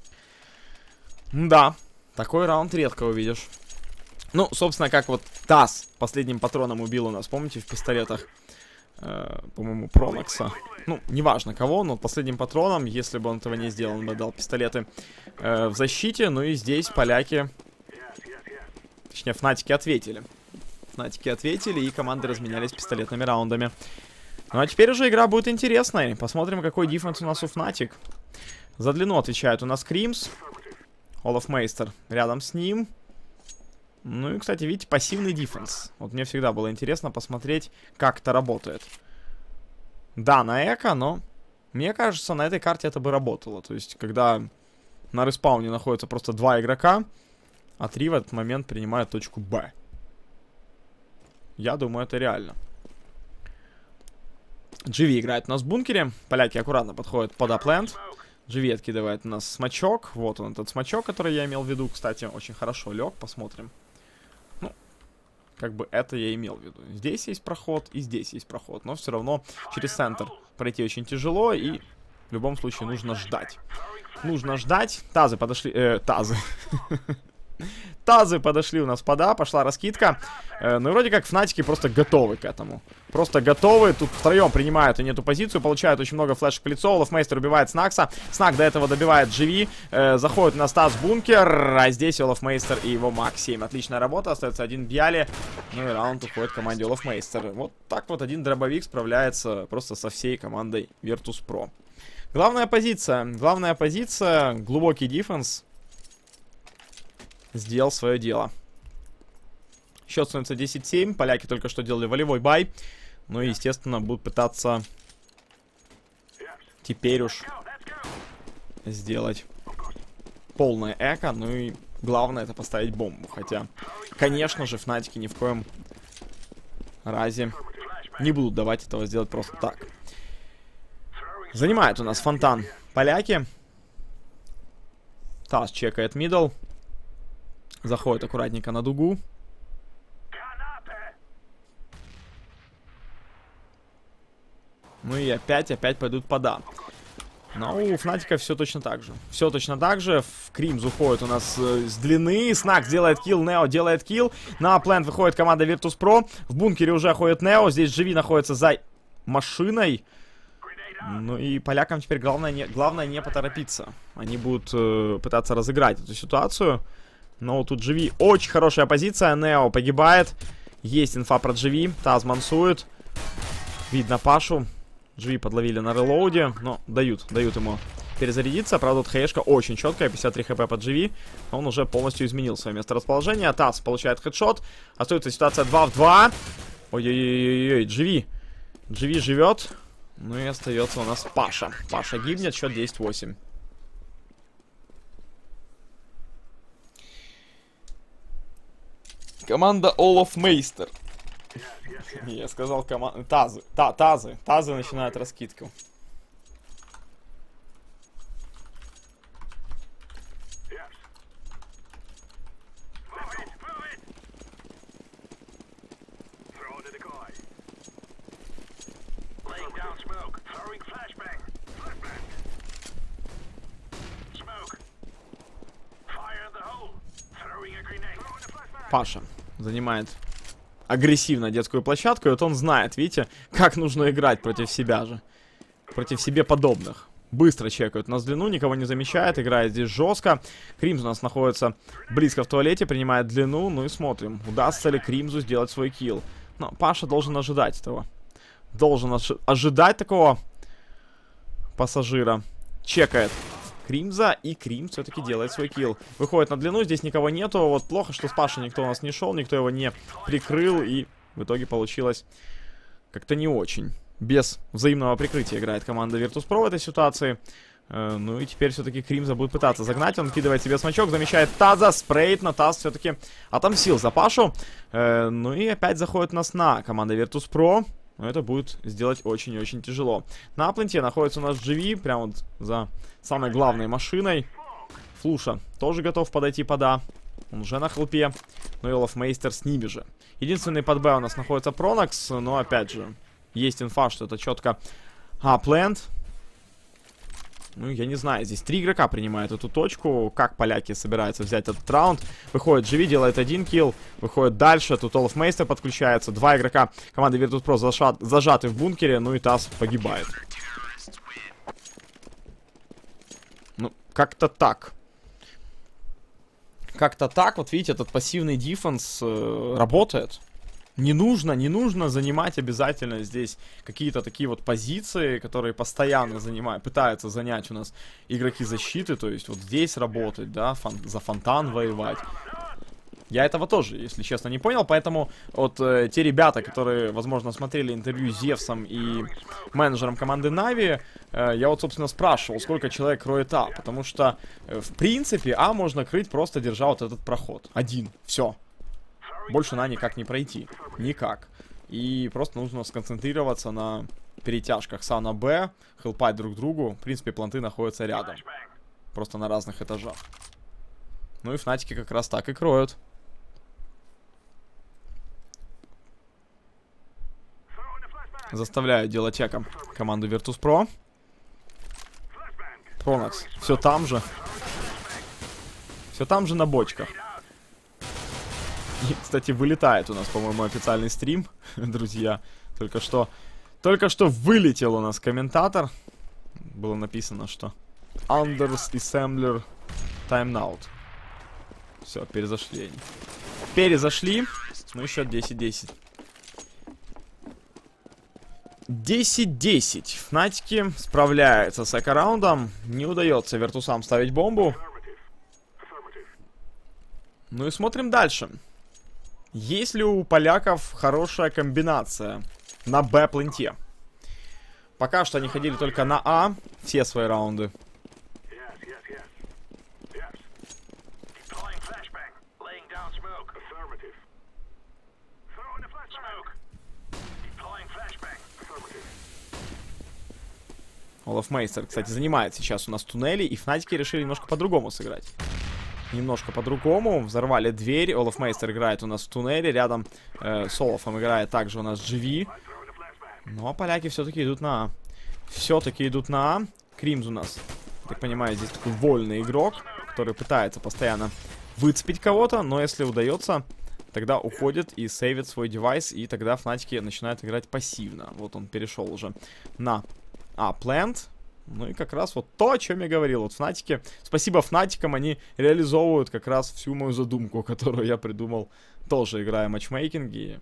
Да, такой раунд редко увидишь. Ну, собственно, как вот Тасс последним патроном убил у нас, помните, в пистолетах? По-моему, Пронокса. Ну, неважно кого, но последним патроном, если бы он этого не сделал, он бы дал пистолеты в защите. Ну и здесь поляки, точнее, Фнатики ответили. Фнатики ответили, и команды разменялись пистолетными раундами. Ну а теперь уже игра будет интересной. Посмотрим, какой дефенс у нас у Фнатик. За длину отвечает у нас Кримс. Олаф Мейстер рядом с ним. Ну и, кстати, видите, пассивный дефенс. Вот мне всегда было интересно посмотреть, как это работает. Да, на эко, но мне кажется, на этой карте это бы работало. То есть, когда на респауне находится просто 2 игрока, а 3 в этот момент принимают точку Б. Я думаю, это реально. Дживи играет у нас в бункере. Поляки аккуратно подходят под апленд. Дживи откидывает у нас смачок. Вот он, этот смачок, который я имел в виду. Кстати, очень хорошо лег. Посмотрим. Ну, как бы это я имел в виду. Здесь есть проход и здесь есть проход. Но все равно через центр пройти очень тяжело. И в любом случае нужно ждать. Нужно ждать. Тазы подошли... тазы. Тазы подошли у нас пода, пошла раскидка. Ну и вроде как Фнатики просто готовы к этому. Просто готовы. Тут втроем принимают они эту позицию. Получают очень много флешек в лицо. Олаф Мейстер убивает Снакса. Снак до этого добивает Дживи. Заходит на Тасс бункер. А здесь Олаф Мейстер и его Мак 7. Отличная работа. Остается один Бьяли. Ну и раунд уходит команде Олаф Мейстер. Вот так вот один дробовик справляется просто со всей командой Virtus.pro. Главная позиция. Глубокий дефенс. Сделал свое дело. Счет становится 10-7. Поляки только что делали волевой бай. Ну и, естественно, будут пытаться теперь уж сделать полное эко. Ну и главное это поставить бомбу. Хотя, конечно же, Фнатики ни в коем разе не будут давать этого сделать просто так. Занимает у нас фонтан поляки. Тасс чекает мидл. Заходит аккуратненько на дугу. Ну и опять пойдут пода. Но у Фнатика все точно так же. Все точно так же. В Кримз уходит у нас с длины. Снак делает килл, Нео делает килл. На плент выходит команда Virtus.pro. В бункере уже ходит Нео. Здесь Дживи находится за машиной. Ну и полякам теперь главное не поторопиться. Они будут пытаться разыграть эту ситуацию. Но тут Дживи очень хорошая позиция. Нео погибает. Есть инфа про Дживи. Тасс мансует. Видно Пашу. Дживи подловили на релоуде. Но дают ему перезарядиться. Правда, тут хэшка очень четкая. 53 хп по Дживи. Он уже полностью изменил свое месторасположение. Тасс получает хедшот. Остается ситуация 2 в 2. Ой-ой-ой-ой. Дживи живет. Ну и остается у нас Паша. Паша гибнет. Счет 10-8. Команда Олаф Мейстер. Я сказал команда... Тазы. Тазы. Тазы начинают раскидку. Yes. Move it, move it. Throw the decoy. Laying down smoke. Throwing flashbang. Flashbang. Smoke. Fire in the hole. Throwing a grenade. Throwing a flashbang. Паша занимает агрессивно детскую площадку, и вот он знает, видите, как нужно играть против себя же. Против себе подобных. Быстро чекают нас в длину, никого не замечает, играет здесь жестко. Кримз у нас находится близко в туалете, принимает длину, ну и смотрим, удастся ли Кримзу сделать свой килл. Но Паша должен ожидать этого. Должен ожидать такого пассажира. Чекает Кримза, и Кримз все-таки делает свой килл. Выходит на длину, здесь никого нету. Вот плохо, что с Пашей никто у нас не шел, никто его не прикрыл, и в итоге получилось как-то не очень. Без взаимного прикрытия играет команда Virtus.pro в этой ситуации. Ну и теперь все-таки Кримза будет пытаться загнать. Он кидывает себе смачок, замечает Таза, спреет на Таз, все-таки отомстил за Пашу. Ну и опять заходит у нас на команда Virtus.pro. Но это будет сделать очень-очень тяжело. На пленте находится у нас GV, прямо вот за самой главной машиной. Флуша тоже готов подойти под А. Он уже на хелпе. Ну и Олаф Мейстер с ними же. Единственный под Б у нас находится Пронакс, но опять же, есть инфа, что это четко А-плент. Ну, я не знаю, здесь 3 игрока принимают эту точку. Как поляки собираются взять этот раунд? Выходит GV, делает 1 килл. Выходит дальше, тут Олаф Мейстер подключается. 2 игрока команды Virtus.pro зажаты в бункере. Ну и Таз погибает. Ну, как-то так. Как-то так, вот видите, этот пассивный дефенс работает. Не нужно занимать обязательно здесь какие-то такие вот позиции, которые постоянно пытаются занять у нас игроки защиты. То есть вот здесь работать, да, за фонтан воевать. Я этого тоже, если честно, не понял. Поэтому вот те ребята, которые, возможно, смотрели интервью с Зевсом и менеджером команды Нави, я вот, собственно, спрашивал, сколько человек кроет А. Потому что, в принципе, А можно крыть, просто держа вот этот проход. Один. Все. Больше на никак не пройти. Никак. И просто нужно сконцентрироваться на перетяжках с А на Б, хелпать друг другу. В принципе, планты находятся рядом. Просто на разных этажах. Ну и фнатики как раз так и кроют. Заставляют делать чеком команду Virtus.pro. Пронакс все там же. Все там же на бочках. И, кстати, вылетает у нас, по-моему, официальный стрим, друзья. Только что вылетел у нас комментатор. Было написано, что Anders Assembler Timeout. Все, перезашли они. Перезашли. Ну, еще 10-10. 10-10. Фнатики справляются с эко-раундом. Не удается Виртусам ставить бомбу. Ну и смотрим дальше. Есть ли у поляков хорошая комбинация на Б-пленте? Пока что они ходили только на А все свои раунды. Олаф Мейстер, кстати, занимает сейчас у нас туннели, и фнатики решили немножко по-другому сыграть. Немножко по-другому. Взорвали дверь. Олаф Мейстер играет у нас в туннеле. Рядом с Олафом играет также у нас GV. Но поляки все-таки идут на А. Все-таки идут на А. Кримз у нас, так понимаю, здесь такой вольный игрок, который пытается постоянно выцепить кого-то. Но если удается, тогда уходит и сейвит свой девайс. И тогда фнатики начинают играть пассивно. Вот он перешел уже на А-плент. Ну и как раз вот то, о чем я говорил. Вот Фнатики, спасибо Фнатикам, они реализовывают как раз всю мою задумку, которую я придумал, тоже играя в матчмейкинге.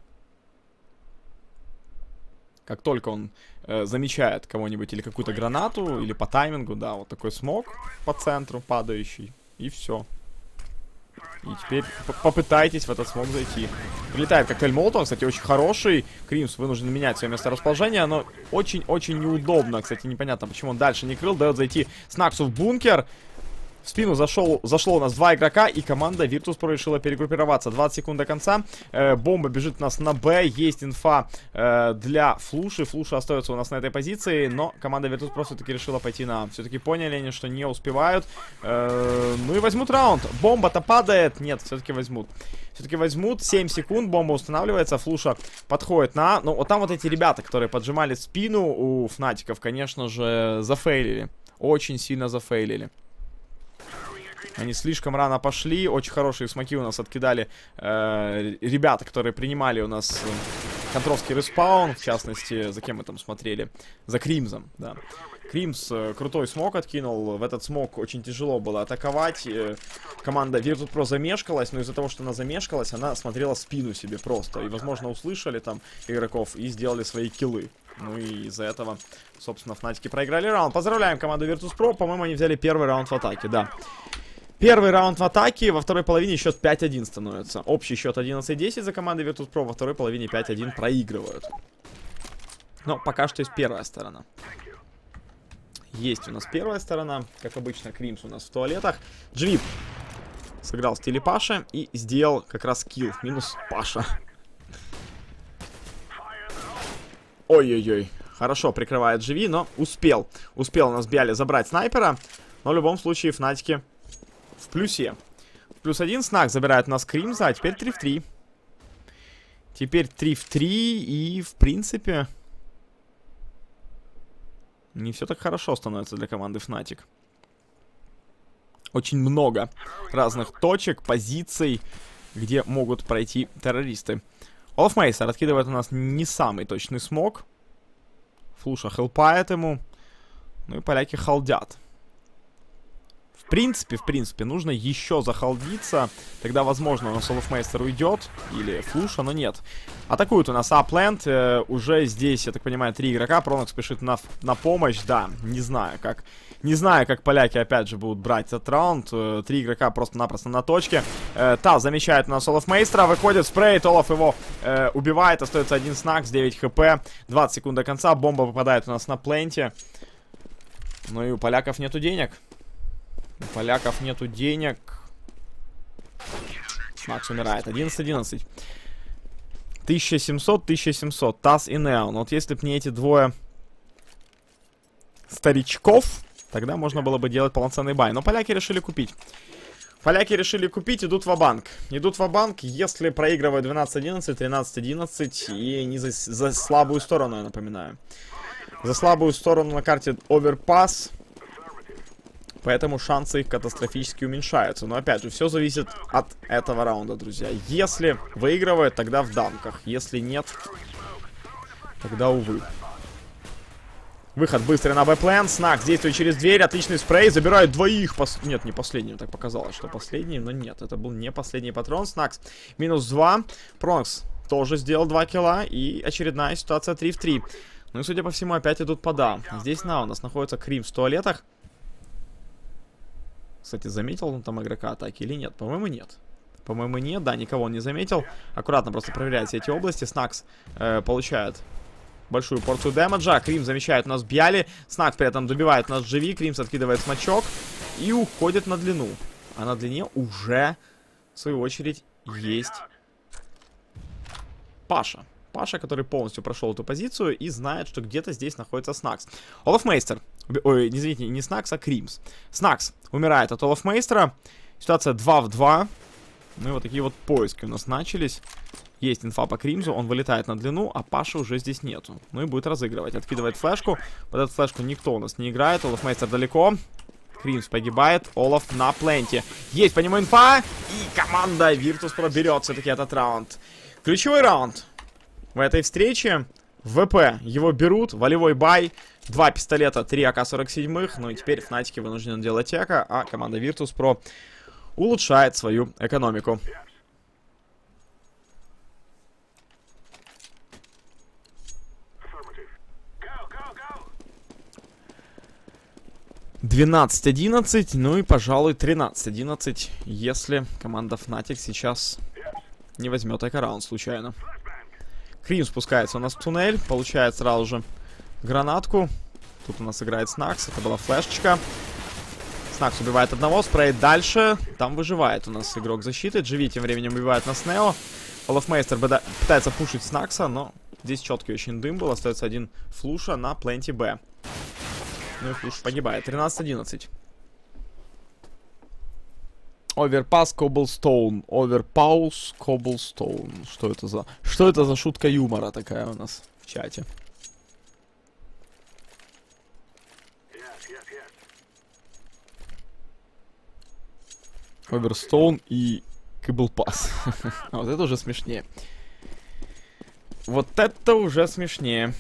Как только он замечает кого-нибудь или какую-то гранату, или по таймингу, да, вот такой смог по центру падающий, и все. И теперь попытайтесь в этот смог зайти. Прилетает коктейль Молотова, кстати, очень хороший. Кримс вынужден менять свое месторасположение, но очень-очень неудобно. Кстати, непонятно, почему он дальше не крыл. Дает зайти Снаксу в бункер. В спину зашло у нас 2 игрока, и команда Virtus.pro решила перегруппироваться. 20 секунд до конца. Бомба бежит у нас на Б. Есть инфа для Флуши. Флуша остается у нас на этой позиции, но команда Virtus.pro все-таки решила пойти на А. Все-таки поняли они, что не успевают. Ну и возьмут раунд. Бомба-то падает. Нет, все-таки возьмут. Все-таки возьмут. 7 секунд. Бомба устанавливается. Флуша подходит на А. Ну, вот там вот эти ребята, которые поджимали спину у Фнатиков, конечно же, зафейлили. Очень сильно зафейлили. Они слишком рано пошли. Очень хорошие смоки у нас откидали ребята, которые принимали у нас контровский респаун. В частности, за кем мы там смотрели? За Кримзом, да. Кримс крутой смок откинул. В этот смок очень тяжело было атаковать. Команда Virtus.pro замешкалась, но из-за того, что она замешкалась, она смотрела спину себе просто. И, возможно, услышали там игроков и сделали свои киллы. Ну и из-за этого, собственно, Фнатики проиграли раунд. Поздравляем команду Virtus.pro. По-моему, они взяли первый раунд в атаке, да. Первый раунд в атаке, во второй половине счет 5-1 становится. Общий счет 11-10 за командой Virtus.pro, во второй половине 5-1 проигрывают. Но пока что есть первая сторона. Есть у нас первая сторона. Как обычно, Кримс у нас в туалетах. Джвип сыграл в стиле Паши и сделал как раз килл. Минус Паша. Ой-ой-ой. Хорошо прикрывает Дживи, но успел. Успел у нас Бяли забрать снайпера. Но в любом случае Фнатики в плюсе. Плюс 1 Снак забирает у нас Кримза, а теперь 3 в 3. Теперь 3 в 3 и, в принципе, не все так хорошо становится для команды Fnatic. Очень много разных точек, позиций, где могут пройти террористы. Олафмейстер откидывает у нас не самый точный смог. Флуша хелпает ему. Ну и поляки халдят. В принципе, нужно еще захалдиться. Тогда, возможно, у нас Олафмейстер уйдет. Или Флуша, но нет. Атакуют у нас Апленд. Уже здесь, я так понимаю, 3 игрока. Пронок спешит на помощь. Да, не знаю, как поляки, опять же, будут брать этот раунд. 3 игрока просто-напросто на точке. Таз замечает у нас Олафмейстера. Выходит спрейт. Олаф его убивает. Остается 1 снак с 9 хп. 20 секунд до конца. Бомба попадает у нас на пленте. Ну и у поляков нету денег. У поляков нету денег. Снакс умирает. 11-11. 1700. Таз и Неон. Вот если бы не эти двое старичков, тогда можно было бы делать полноценный бай. Но поляки решили купить. Идут ва-банк. Если проигрывают 12-11, 13-11. И не за слабую сторону, я напоминаю. За слабую сторону на карте оверпасс. Поэтому шансы их катастрофически уменьшаются. Но опять же, все зависит от этого раунда, друзья. Если выигрывают, тогда в дамках. Если нет, тогда увы. Выход быстрый на Б-план. Снак действует через дверь. Отличный спрей. Забирает двоих. Нет, не последним. Так показалось, что последний. Но нет, это был не последний патрон. Снакс минус 2. Пронкс тоже сделал 2 килла. И очередная ситуация 3 в 3. Ну и, судя по всему, опять идут пода. Здесь у нас находится Крим в туалетах. Кстати, заметил он там игрока атаки или нет? По-моему, нет. По-моему, нет. Да, никого он не заметил. Аккуратно просто проверяет все эти области. Снакс получает большую порцию дэмэджа. Крим замечает у нас Бьяли. Снакс при этом добивает у нас Живи. Кримс откидывает смачок и уходит на длину. А на длине уже, в свою очередь, есть Паша. Паша, который полностью прошел эту позицию и знает, что где-то здесь находится Снакс. Олафмейстер. Ой, извините, не Снакс, а Кримс. Снакс умирает от Олафмейстера. Ситуация 2 в 2. Ну и вот такие вот поиски у нас начались. Есть инфа по Кримзу, он вылетает на длину, а Паши уже здесь нету. Ну и будет разыгрывать. Откидывает флешку. Под эту флешку никто у нас не играет. Олафмейстер далеко. Кримс погибает. Олаф на пленте. Есть по нему инфа. И команда Virtus.pro берет все-таки этот раунд. Ключевой раунд в этой встрече. ВП его берут. Волевой бай. 2 пистолета, 3 АК-47. Ну и теперь Фнатики вынуждены делать эко, а команда Virtus.pro улучшает свою экономику. 12-11, ну и, пожалуй, 13-11, если команда Fnatic сейчас не возьмет эко-раунд случайно. Крим спускается у нас в туннель, получает сразу же гранатку. Тут у нас играет Снакс, это была флешечка. Снакс убивает одного, спреет дальше. Там выживает у нас игрок защиты. Дживи тем временем убивает нас Нео. Олафмейстер пытается пушить Снакса, но здесь четкий очень дым был. Остается один Флуша на пленте Б. Ну и Флуш погибает. 13-11. Оверпас, Коблстоун. Оверпаус, Коблстоун. Что это за шутка юмора такая у нас в чате? Оверстоун и Кэблпас. Вот это уже смешнее. Вот это уже смешнее.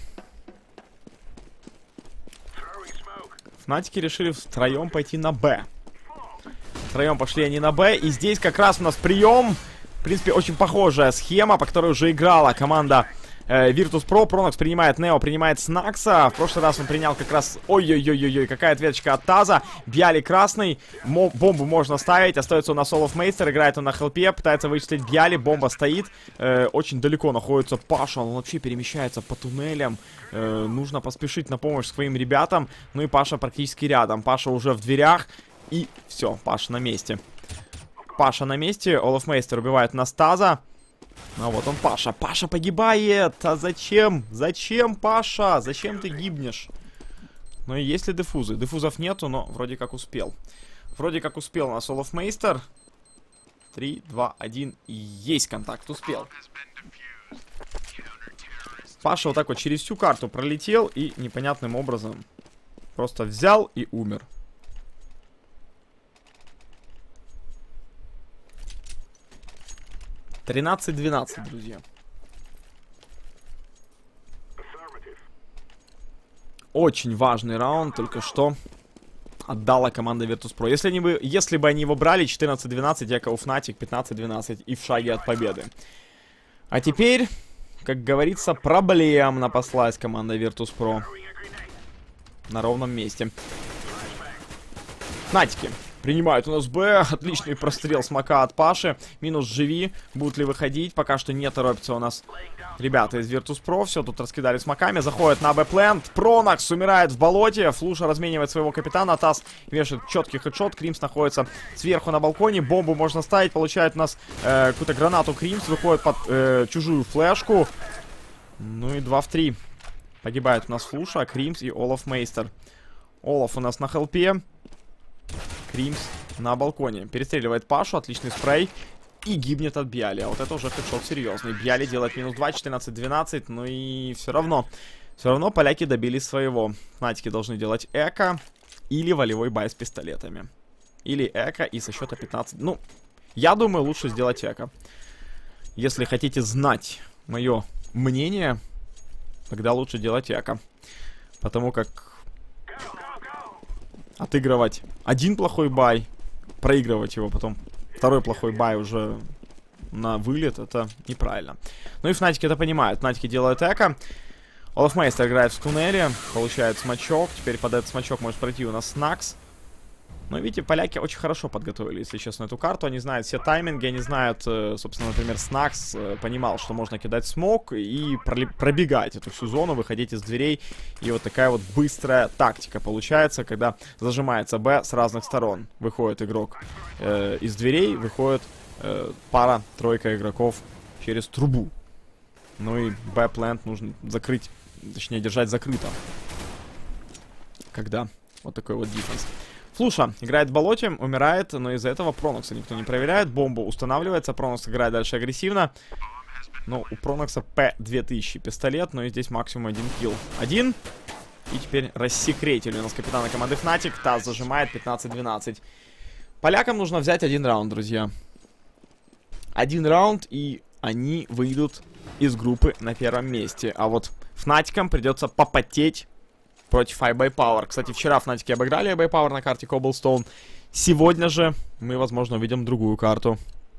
Фнатики решили втроем пойти на Б. Втроем пошли они на Б. И здесь как раз у нас прием. В принципе, очень похожая схема, по которой уже играла команда Virtus.pro. Пронокс принимает Нео, принимает Снакса. В прошлый раз он принял как раз... Ой-ой-ой-ой-ой, какая ответочка от Таза. Бьяли красный. Бомбу можно ставить. Остается у нас Олафмейстер. Играет он на хелпе. Пытается вычислить Бьяли. Бомба стоит. Очень далеко находится Паша. Он вообще перемещается по туннелям. Нужно поспешить на помощь своим ребятам. Ну и Паша практически рядом. Паша уже в дверях. И все, Паша на месте. Паша на месте. Олафмейстер убивает нас Таза. А вот он, Паша. Паша погибает. А зачем? Зачем, Паша? Зачем ты гибнешь? Ну и есть ли дефузы? Дефузов нету, но вроде как успел. Вроде как успел у нас Олафмейстер. 3, 2, 1. Есть контакт. Успел. Паша вот так вот через всю карту пролетел и непонятным образом просто взял и умер. (13-12), друзья. Очень важный раунд только что отдала команда Virtus.pro. Если бы они его брали, 14-12, Яка у Fnatic 15-12 и в шаге от победы. А теперь, как говорится, проблем напаслась команда Virtus.pro. На ровном месте. Фнатики принимают у нас Б. Отличный прострел смока от Паши. Минус живи. Будут ли выходить? Пока что не торопятся у нас ребята из Virtus.pro. Все тут раскидали смоками. Заходят на Б-плент. Пронокс умирает в болоте. Флуша разменивает своего капитана. Таз вешает четкий хедшот. Кримс находится сверху на балконе. Бомбу можно ставить. Получает у нас какую-то гранату Кримс. Выходит под чужую флешку. Ну и 2 в 3. Погибает у нас Флуша, Кримс и Олафмейстер. Олаф у нас на хелпе. Кримс на балконе. Перестреливает Пашу, отличный спрей. И гибнет от Бьяли. А вот это уже хедшот серьезный. Бьяли делает минус 2, 14-12. Ну и все равно поляки добились своего. Фнатики должны делать эко. Или волевой бай с пистолетами. Или эко и со счета 15. Ну, я думаю, лучше сделать эко. Если хотите знать мое мнение, тогда лучше делать эко. Потому как отыгрывать один плохой бай, проигрывать его, потом второй плохой бай уже на вылет, это неправильно. Ну и Фнатики это понимают. Фнатики делают эко. Олафмейстер играет в туннеле, получает смачок. Теперь под этот смачок может пройти у нас Снакс. Но видите, поляки очень хорошо подготовили, если честно, эту карту. Они знают все тайминги, они знают, собственно, например, Снакс понимал, что можно кидать смок и пробегать эту всю зону, выходить из дверей. И вот такая вот быстрая тактика получается, когда зажимается Б с разных сторон. Выходит игрок из дверей, выходит пара-тройка игроков через трубу. Ну и Б-плент нужно закрыть, точнее держать закрыто. Когда вот такой вот дефенс. Флуша играет в болоте, умирает, но из-за этого Пронокса никто не проверяет. Бомба устанавливается, Пронокс играет дальше агрессивно. Но у Пронокса П-2000 пистолет, но и здесь максимум 1 килл. 1. И теперь рассекретили у нас капитана команды Fnatic. Таз зажимает 15-12. Полякам нужно взять 1 раунд, друзья. 1 раунд, и они выйдут из группы на 1-м месте. А вот Fnatic'ам придется попотеть против iBuyPower. Кстати, вчера Фнатики обыграли iBuyPower на карте Cobblestone. Сегодня же мы, возможно, увидим другую карту.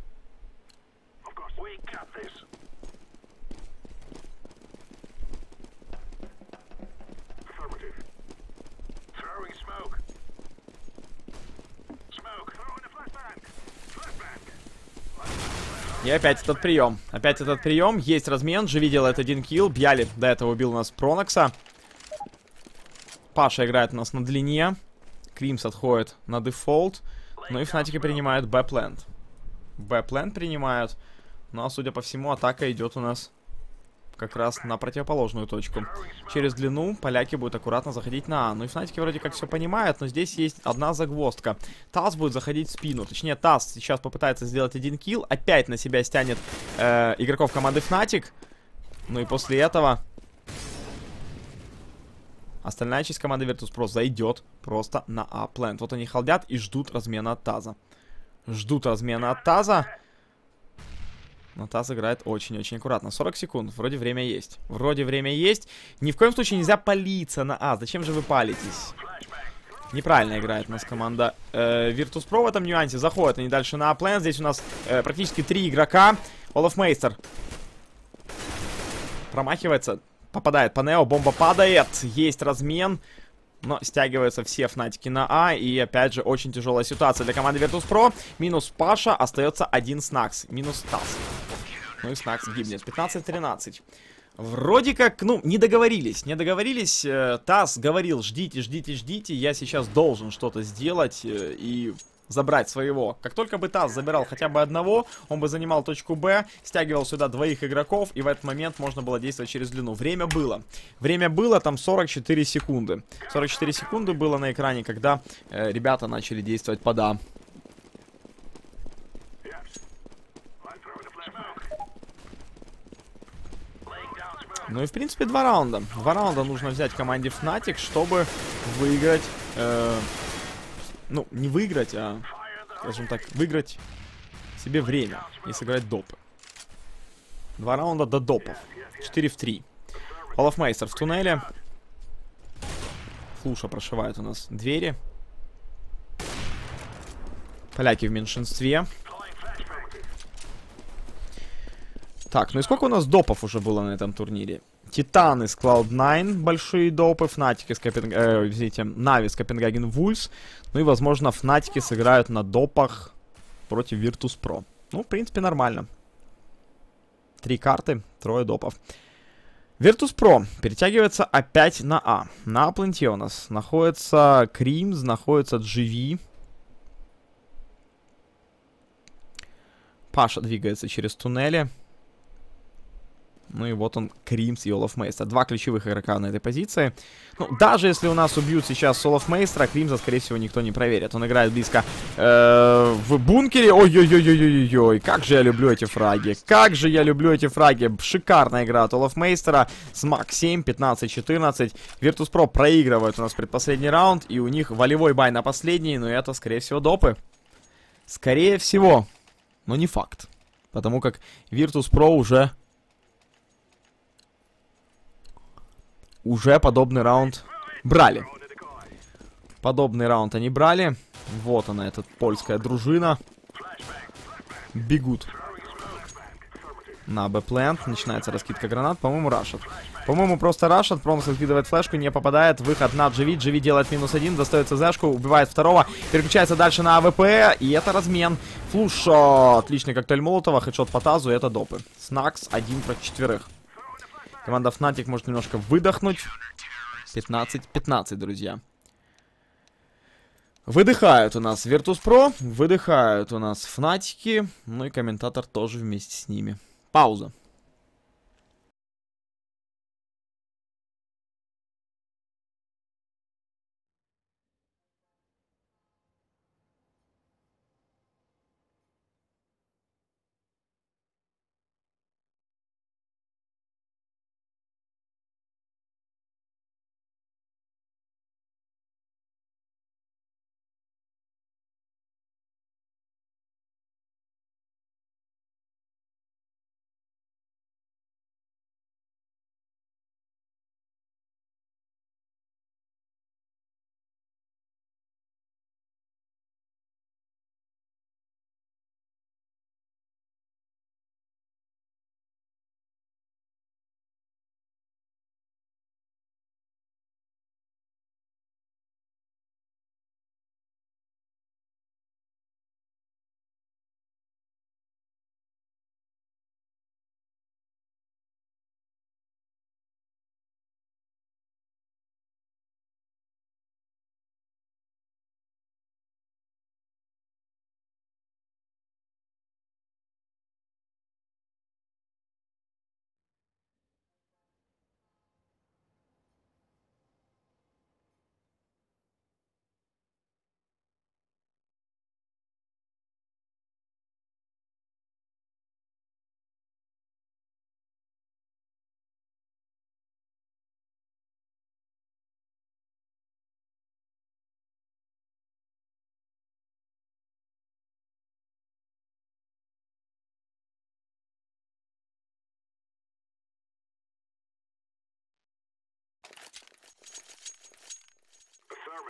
И опять этот прием. Опять этот прием. Есть размен. Живи делает 1 килл. Бьяли до этого убил у нас Пронокса. Паша играет у нас на длине. Кримс отходит на дефолт. Ну и Фнатики принимают Б-плент. Б-плент принимают. Ну а судя по всему, атака идет у нас как раз на противоположную точку. Через длину поляки будут аккуратно заходить на А. Ну и Фнатики вроде как все понимают, но здесь есть одна загвоздка. Таз будет заходить в спину. Точнее, Таз сейчас попытается сделать один килл. Опять на себя стянет игроков команды Фнатик. Ну и после этого остальная часть команды Virtus.pro зайдет просто на А-плент. Вот они халдят и ждут размена от Таза. Ждут размена от Таза. Но Таз играет очень-очень аккуратно. 40 секунд. Вроде время есть. Вроде время есть. Ни в коем случае нельзя палиться на А. Зачем же вы палитесь? Неправильно играет у нас команда Virtus.pro в этом нюансе. Заходят они дальше на А-плент. Здесь у нас практически 3 игрока. Олафмейстер промахивается. Попадает по Нео. Бомба падает. Есть размен. Но стягиваются все Фнатики на А. И опять же очень тяжелая ситуация для команды Virtus.pro. Минус Паша. Остается один Снакс. Минус Таз. Ну и Снакс гибнет. 15-13. Вроде как, ну, не договорились. Не договорились. Таз говорил, ждите, ждите, ждите. Я сейчас должен что-то сделать и забрать своего. Как только бы Таз забирал хотя бы одного, он бы занимал точку Б, стягивал сюда двоих игроков, и в этот момент можно было действовать через длину. Время было. Время было, там 44 секунды. 44 секунды было на экране, когда ребята начали действовать под А. Ну и в принципе 2 раунда. 2 раунда нужно взять команде Fnatic, чтобы выиграть... ну, не выиграть, а, скажем так, выиграть себе время и сыграть допы. 2 раунда до допов. 4 в 3. Олафмейстер в туннеле. Флуша прошивает у нас двери. Поляки в меньшинстве. Так, ну и сколько у нас допов уже было на этом турнире? Титаны с Cloud9, большие допы, Фнатики с извините, Нави с Копенгаген Вульс. Ну и, возможно, Фнатики сыграют на допах против Virtus.pro. Ну, в принципе, нормально. 3 карты, 3 допов. Virtus.pro перетягивается опять на А. На пленте у нас находится Кримс, находится GV. Паша двигается через туннели. Ну и вот он, Кримс и Олафмейстер. 2 ключевых игрока на этой позиции. Ну, даже если у нас убьют сейчас Олафмейстера, Кримса, скорее всего, никто не проверит. Он играет близко в бункере. Ой-ой-ой-ой-ой-ой. Как же я люблю эти фраги. Как же я люблю эти фраги. Шикарная игра от Олафмейстера. Смак 7, 15-14. Virtus.pro проигрывает у нас предпоследний раунд. И у них волевой бай на последний. Но это, скорее всего, допы. Скорее всего. Но не факт. Потому как Virtus.pro уже подобный раунд брали. Подобный раунд они брали. Вот она, эта польская дружина. Бегут на Б-плент. Начинается раскидка гранат. По-моему, рашат. По-моему, просто рашат. Промс откидывает флешку, не попадает. Выход на GV. GV делает -1. Достает ЦЗшку. Убивает второго. Переключается дальше на АВП. И это размен. Флушот. Отличный коктейль Молотова. Хедшот по тазу. Это допы. Снакс 1 против 4. Команда Fnatic может немножко выдохнуть. 15-15, друзья. Выдыхают у нас Virtus.pro. Выдыхают у нас Fnatic. Ну и комментатор тоже вместе с ними. Пауза.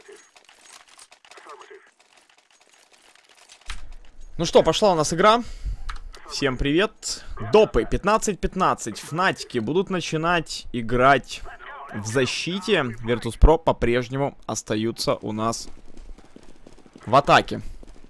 Ну что, пошла у нас игра. Всем привет. Допы 15-15. Фнатики будут начинать играть в защите. Virtus.pro по-прежнему остаются у нас в атаке.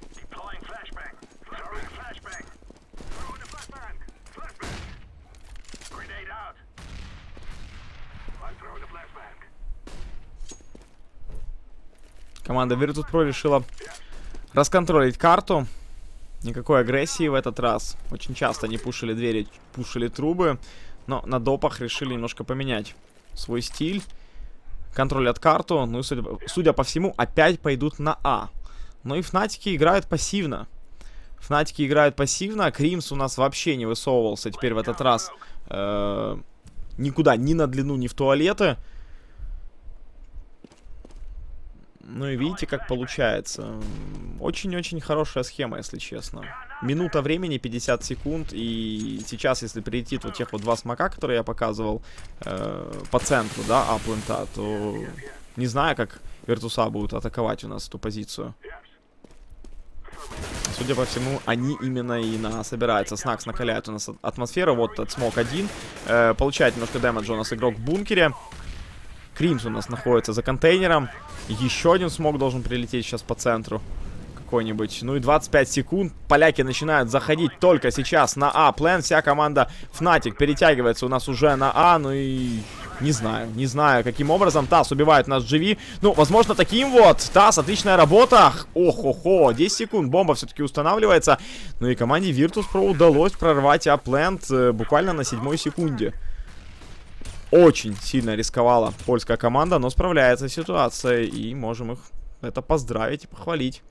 Команда Virtus.pro решила расконтролить карту. Никакой агрессии в этот раз. Очень часто они пушили двери, пушили трубы. Но на допах решили немножко поменять свой стиль. Контролят карту. Ну и, судя по всему, опять пойдут на А. Но и Фнатики играют пассивно. Фнатики играют пассивно. Кримс у нас вообще не высовывался теперь в этот раз никуда, ни на длину, ни в туалеты. Ну и видите, как получается. Очень-очень хорошая схема, если честно. Минута времени, 50 секунд. И сейчас, если прилетит вот тех вот два смока, которые я показывал по центру, да, аплента, то не знаю, как Virtus.a будут атаковать у нас эту позицию. Судя по всему, они именно и собираются. Снакс накаляет у нас атмосферу. Вот этот смок один. Получает немножко дэмэджа у нас игрок в бункере. Кримс у нас находится за контейнером. Еще один смог должен прилететь сейчас по центру. Какой-нибудь. Ну и 25 секунд. Поляки начинают заходить только сейчас на А. Плен. Вся команда Fnatic перетягивается у нас уже на А. Ну и не знаю, каким образом. ТАСС убивает нас GV. Ну, возможно, таким вот. ТАСС, отличная работа. Ох-хо-хо. 10 секунд. Бомба все-таки устанавливается. Ну и команде Virtus.pro удалось прорвать А-плент буквально на 7-й секунде. Очень сильно рисковала польская команда, но справляется с ситуацией. И можем их это поздравить и похвалить.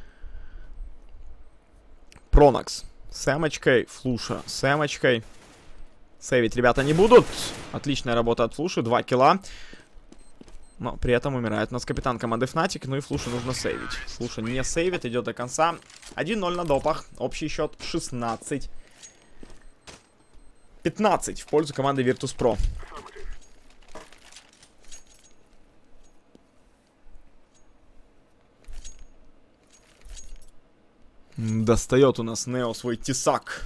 Пронакс с эмочкой, Флуша с эмочкой. Сейвить ребята не будут. Отличная работа от Флуши, 2 килла. Но при этом умирает у нас капитан команды Fnatic. Ну и Флушу нужно сейвить. Флуша не сейвит, идет до конца. 1-0 на допах. Общий счет 16-15 в пользу команды Virtus.pro. Достает у нас Нео свой тесак.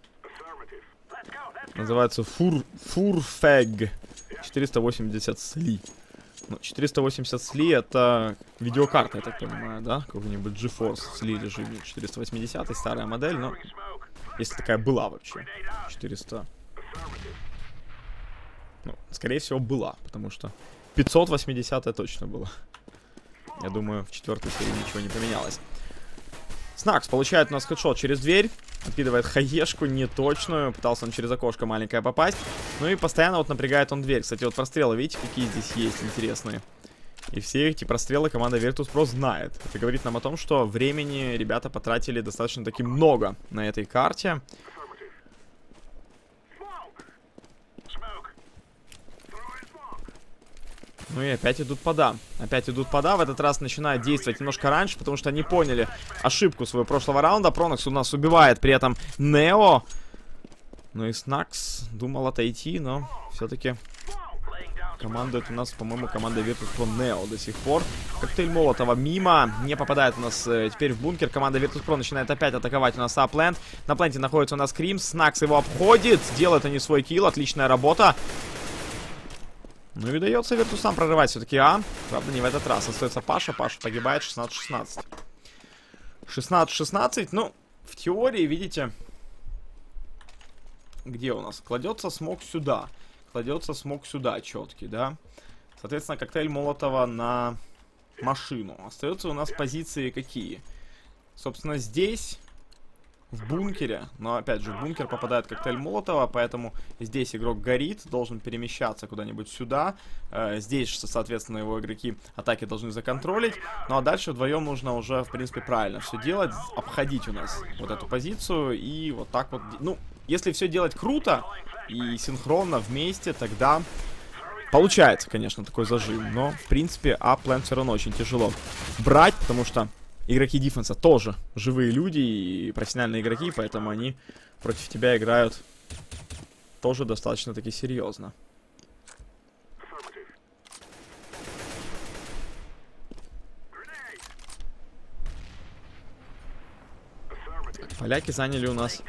Называется Фурфэг. 480 сли. Ну, 480 сли это видеокарта, я так понимаю, да? Какой-нибудь GeForce сли или же 480, старая модель, но если такая была вообще. 400. Ну, скорее всего, была, потому что 580 точно было. Я думаю, в 4-й серии ничего не поменялось. Снакс получает у нас хедшот через дверь. Откидывает хаешку неточную. Пытался он через окошко маленькое попасть. Ну и постоянно вот напрягает он дверь. Кстати, вот прострелы, видите, какие здесь есть интересные. И все эти прострелы команда Virtus.pro знает. Это говорит нам о том, что времени ребята потратили достаточно таки много на этой карте. Ну и опять идут пода. Опять идут пода. В этот раз начинают действовать немножко раньше, потому что они поняли ошибку своего прошлого раунда. Пронакс у нас убивает при этом Нео. Ну и Снакс думал отойти, но все-таки командует у нас, по-моему, команда Virtus.pro Нео до сих пор. Коктейль Молотова мимо. Не попадает у нас теперь в бункер. Команда Virtus.pro начинает опять атаковать у нас А-плент. На пленте находится у нас Кримс. Снакс его обходит. Делает они свой килл. Отличная работа. Ну и удается Virtus.a прорывать все-таки А. Правда, не в этот раз. Остается Паша. Паша погибает 16-16. 16-16. Ну, в теории, видите, где у нас? Кладется смог сюда. Кладется смог сюда четкий, да? Соответственно, коктейль Молотова на машину. Остаются у нас позиции какие? Собственно, здесь... В бункере, но опять же в бункер попадает коктейль Молотова, поэтому здесь игрок горит, должен перемещаться куда-нибудь сюда. Здесь, соответственно, его игроки атаки должны законтролить. Ну а дальше вдвоем нужно уже, в принципе, правильно все делать, обходить у нас вот эту позицию и вот так вот. Ну, если все делать круто и синхронно вместе, тогда получается, конечно, такой зажим. Но, в принципе, А-плент все равно очень тяжело брать, потому что игроки дефенса тоже живые люди и профессиональные игроки, поэтому они против тебя играют тоже достаточно таки серьезно. Поляки заняли у нас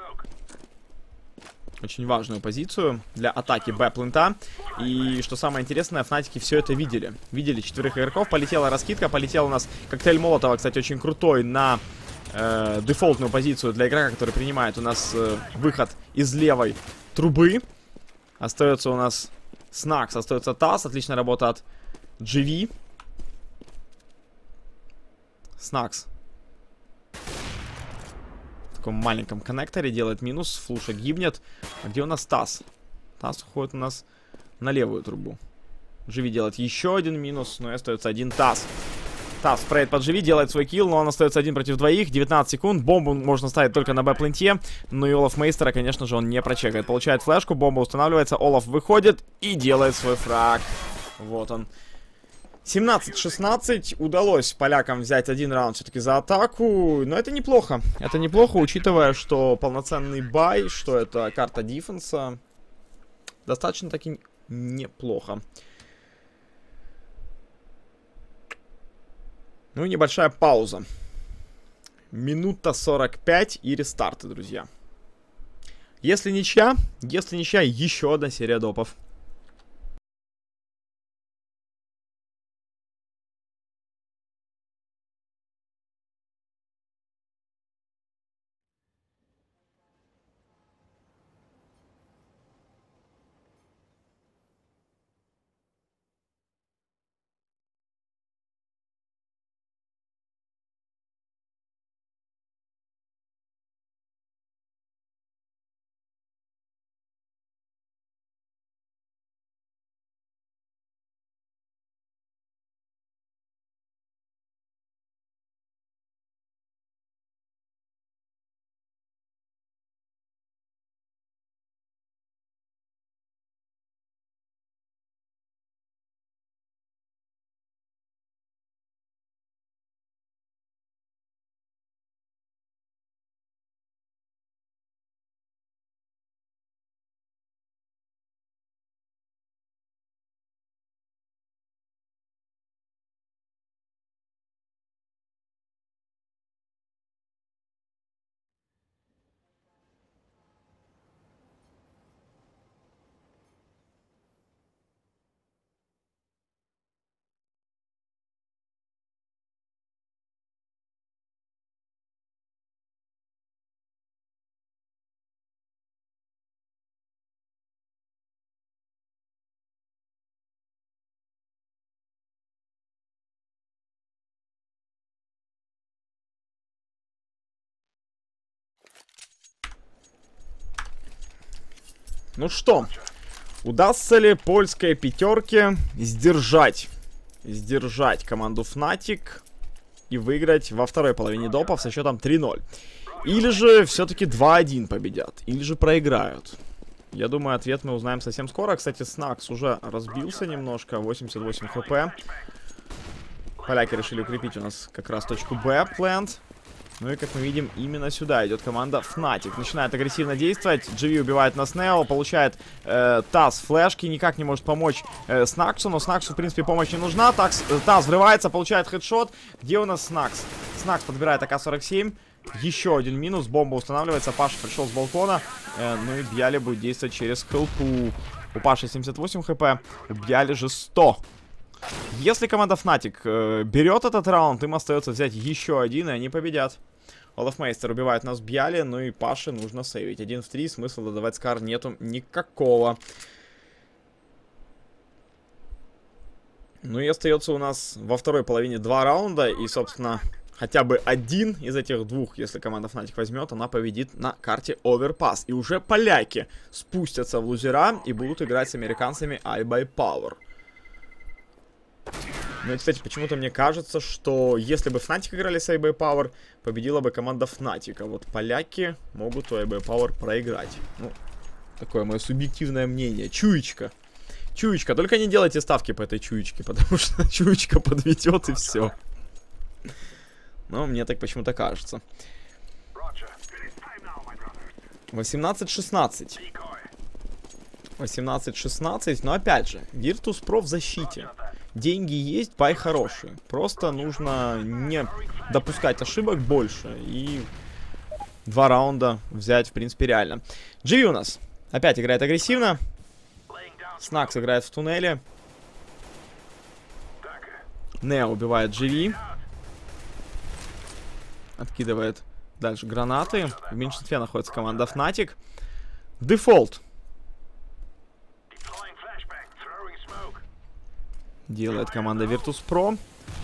очень важную позицию для атаки Б-плента. И что самое интересное, Фнатики все это видели. Видели 4 игроков, полетела раскидка, полетел у нас коктейль Молотова, кстати, очень крутой, на дефолтную позицию для игрока, который принимает у нас выход из левой трубы. Остается у нас Снакс, остается Таз, отличная работа от GV. Снакс в таком маленьком коннекторе делает минус, Флуша гибнет. А где у нас Таз? Таз уходит у нас на левую трубу. GV делает еще один минус, но и остается один Таз. Таз спрейт под GV, делает свой килл, но он остается один против двоих. 19 секунд, бомбу можно ставить только на Б-пленте. Но и Олаф Мейстера, конечно же, он не прочекает. Получает флешку, бомба устанавливается, Олаф выходит и делает свой фраг. Вот он. 17-16. Удалось полякам взять один раунд все-таки за атаку. Но это неплохо. Это неплохо, учитывая, что полноценный бай, что это карта дефенса. Достаточно таки неплохо. Ну и небольшая пауза. Минута 45 и рестарты, друзья. Если ничья, еще одна серия допов. Ну что, удастся ли польской пятерке сдержать команду Fnatic и выиграть во второй половине допов со счетом 3-0? Или же все-таки 2-1 победят? Или же проиграют? Я думаю, ответ мы узнаем совсем скоро. Кстати, Снакс уже разбился немножко, 88 хп. Поляки решили укрепить у нас как раз точку Б, плент. Ну и, как мы видим, именно сюда идет команда Fnatic. Начинает агрессивно действовать. GV убивает нас Нео, получает Таз флешки, никак не может помочь Снаксу, но Снаксу, в принципе, помощь не нужна. Таз взрывается, получает хедшот. Где у нас Снакс? Снакс подбирает АК-47. Еще один минус, бомба устанавливается. Паша пришел с балкона. Ну и Бьяли будет действовать через хелпу. У Паши 78 хп, у Бьяли же 100. Если команда Fnatic берет этот раунд, им остается взять еще один, и они победят. Олаф Мейстер убивает нас Бьяли, ну и Паше нужно сейвить. 1 в 3, смысла додавать скар нету никакого. Ну и остается у нас во второй половине 2 раунда, и, собственно, хотя бы один из этих двух, если команда Fnatic возьмет, она победит на карте Overpass. И уже поляки спустятся в лузера и будут играть с американцами iBuyPower. Ну и, кстати, почему-то мне кажется, что если бы Fnatic играли с iBuyPower, победила бы команда Fnatic. А вот поляки могут у iBuyPower проиграть. Ну, такое мое субъективное мнение. Чуечка. Чуечка. Только не делайте ставки по этой чуечке, потому что чуечка подведет и все. Но мне так почему-то кажется. 18-16. 18-16. Но опять же, Virtus.pro в защите. Деньги есть, бай хороший. Просто нужно не допускать ошибок больше и 2 раунда взять, в принципе, реально. GV у нас опять играет агрессивно. Снакс играет в туннеле. Нео убивает GV. Откидывает дальше гранаты. В меньшинстве находится команда Fnatic. Дефолт. Делает команда Virtus.pro.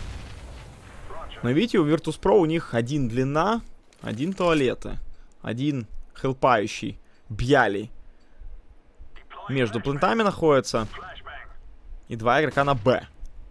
Но видите, у Virtus.pro у них один длина, один туалеты, один хелпающий, Бьяли. Между плентами находится. И 2 игрока на Б.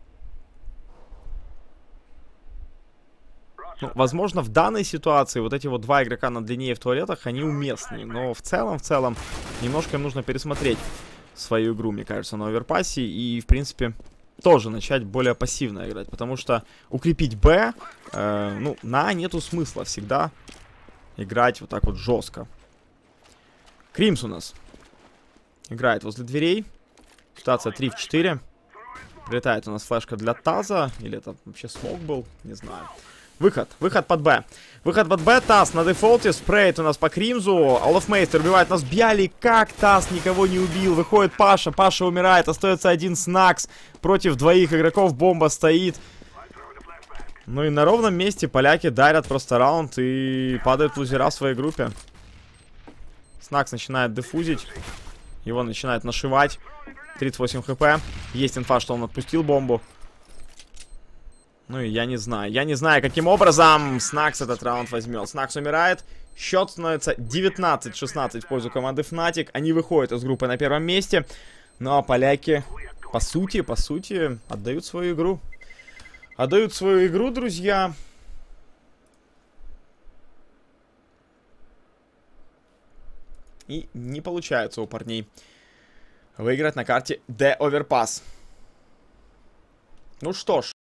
Ну, возможно, в данной ситуации вот эти вот 2 игрока на длине и в туалетах, они уместны. Но в целом, немножко им нужно пересмотреть свою игру, мне кажется, на оверпассе. И, в принципе, тоже начать более пассивно играть. Потому что укрепить Б, ну, на нету смысла всегда играть вот так вот жестко. Кримс у нас играет возле дверей. Ситуация 3 в 4. Прилетает у нас флешка для Таза. Или это вообще смог был, не знаю. Выход под Б. Выход под Б, Таз на дефолте, спрейт у нас по Кримзу. Олафмейстер убивает нас Бьяли. Как Таз никого не убил? Выходит Паша, Паша умирает, остается один Снакс. Против 2 игроков бомба стоит. Ну и на ровном месте поляки дарят просто раунд и падают лузера в своей группе. Снакс начинает дефузить. Его начинает нашивать. 38 хп. Есть инфа, что он отпустил бомбу. Ну и я не знаю, каким образом Снакс этот раунд возьмет. Снакс умирает. Счет становится 19-16 в пользу команды Fnatic. Они выходят из группы на первом месте. Ну а поляки, по сути, отдают свою игру. Отдают свою игру, друзья. И не получается у парней выиграть на карте The Overpass. Ну что ж.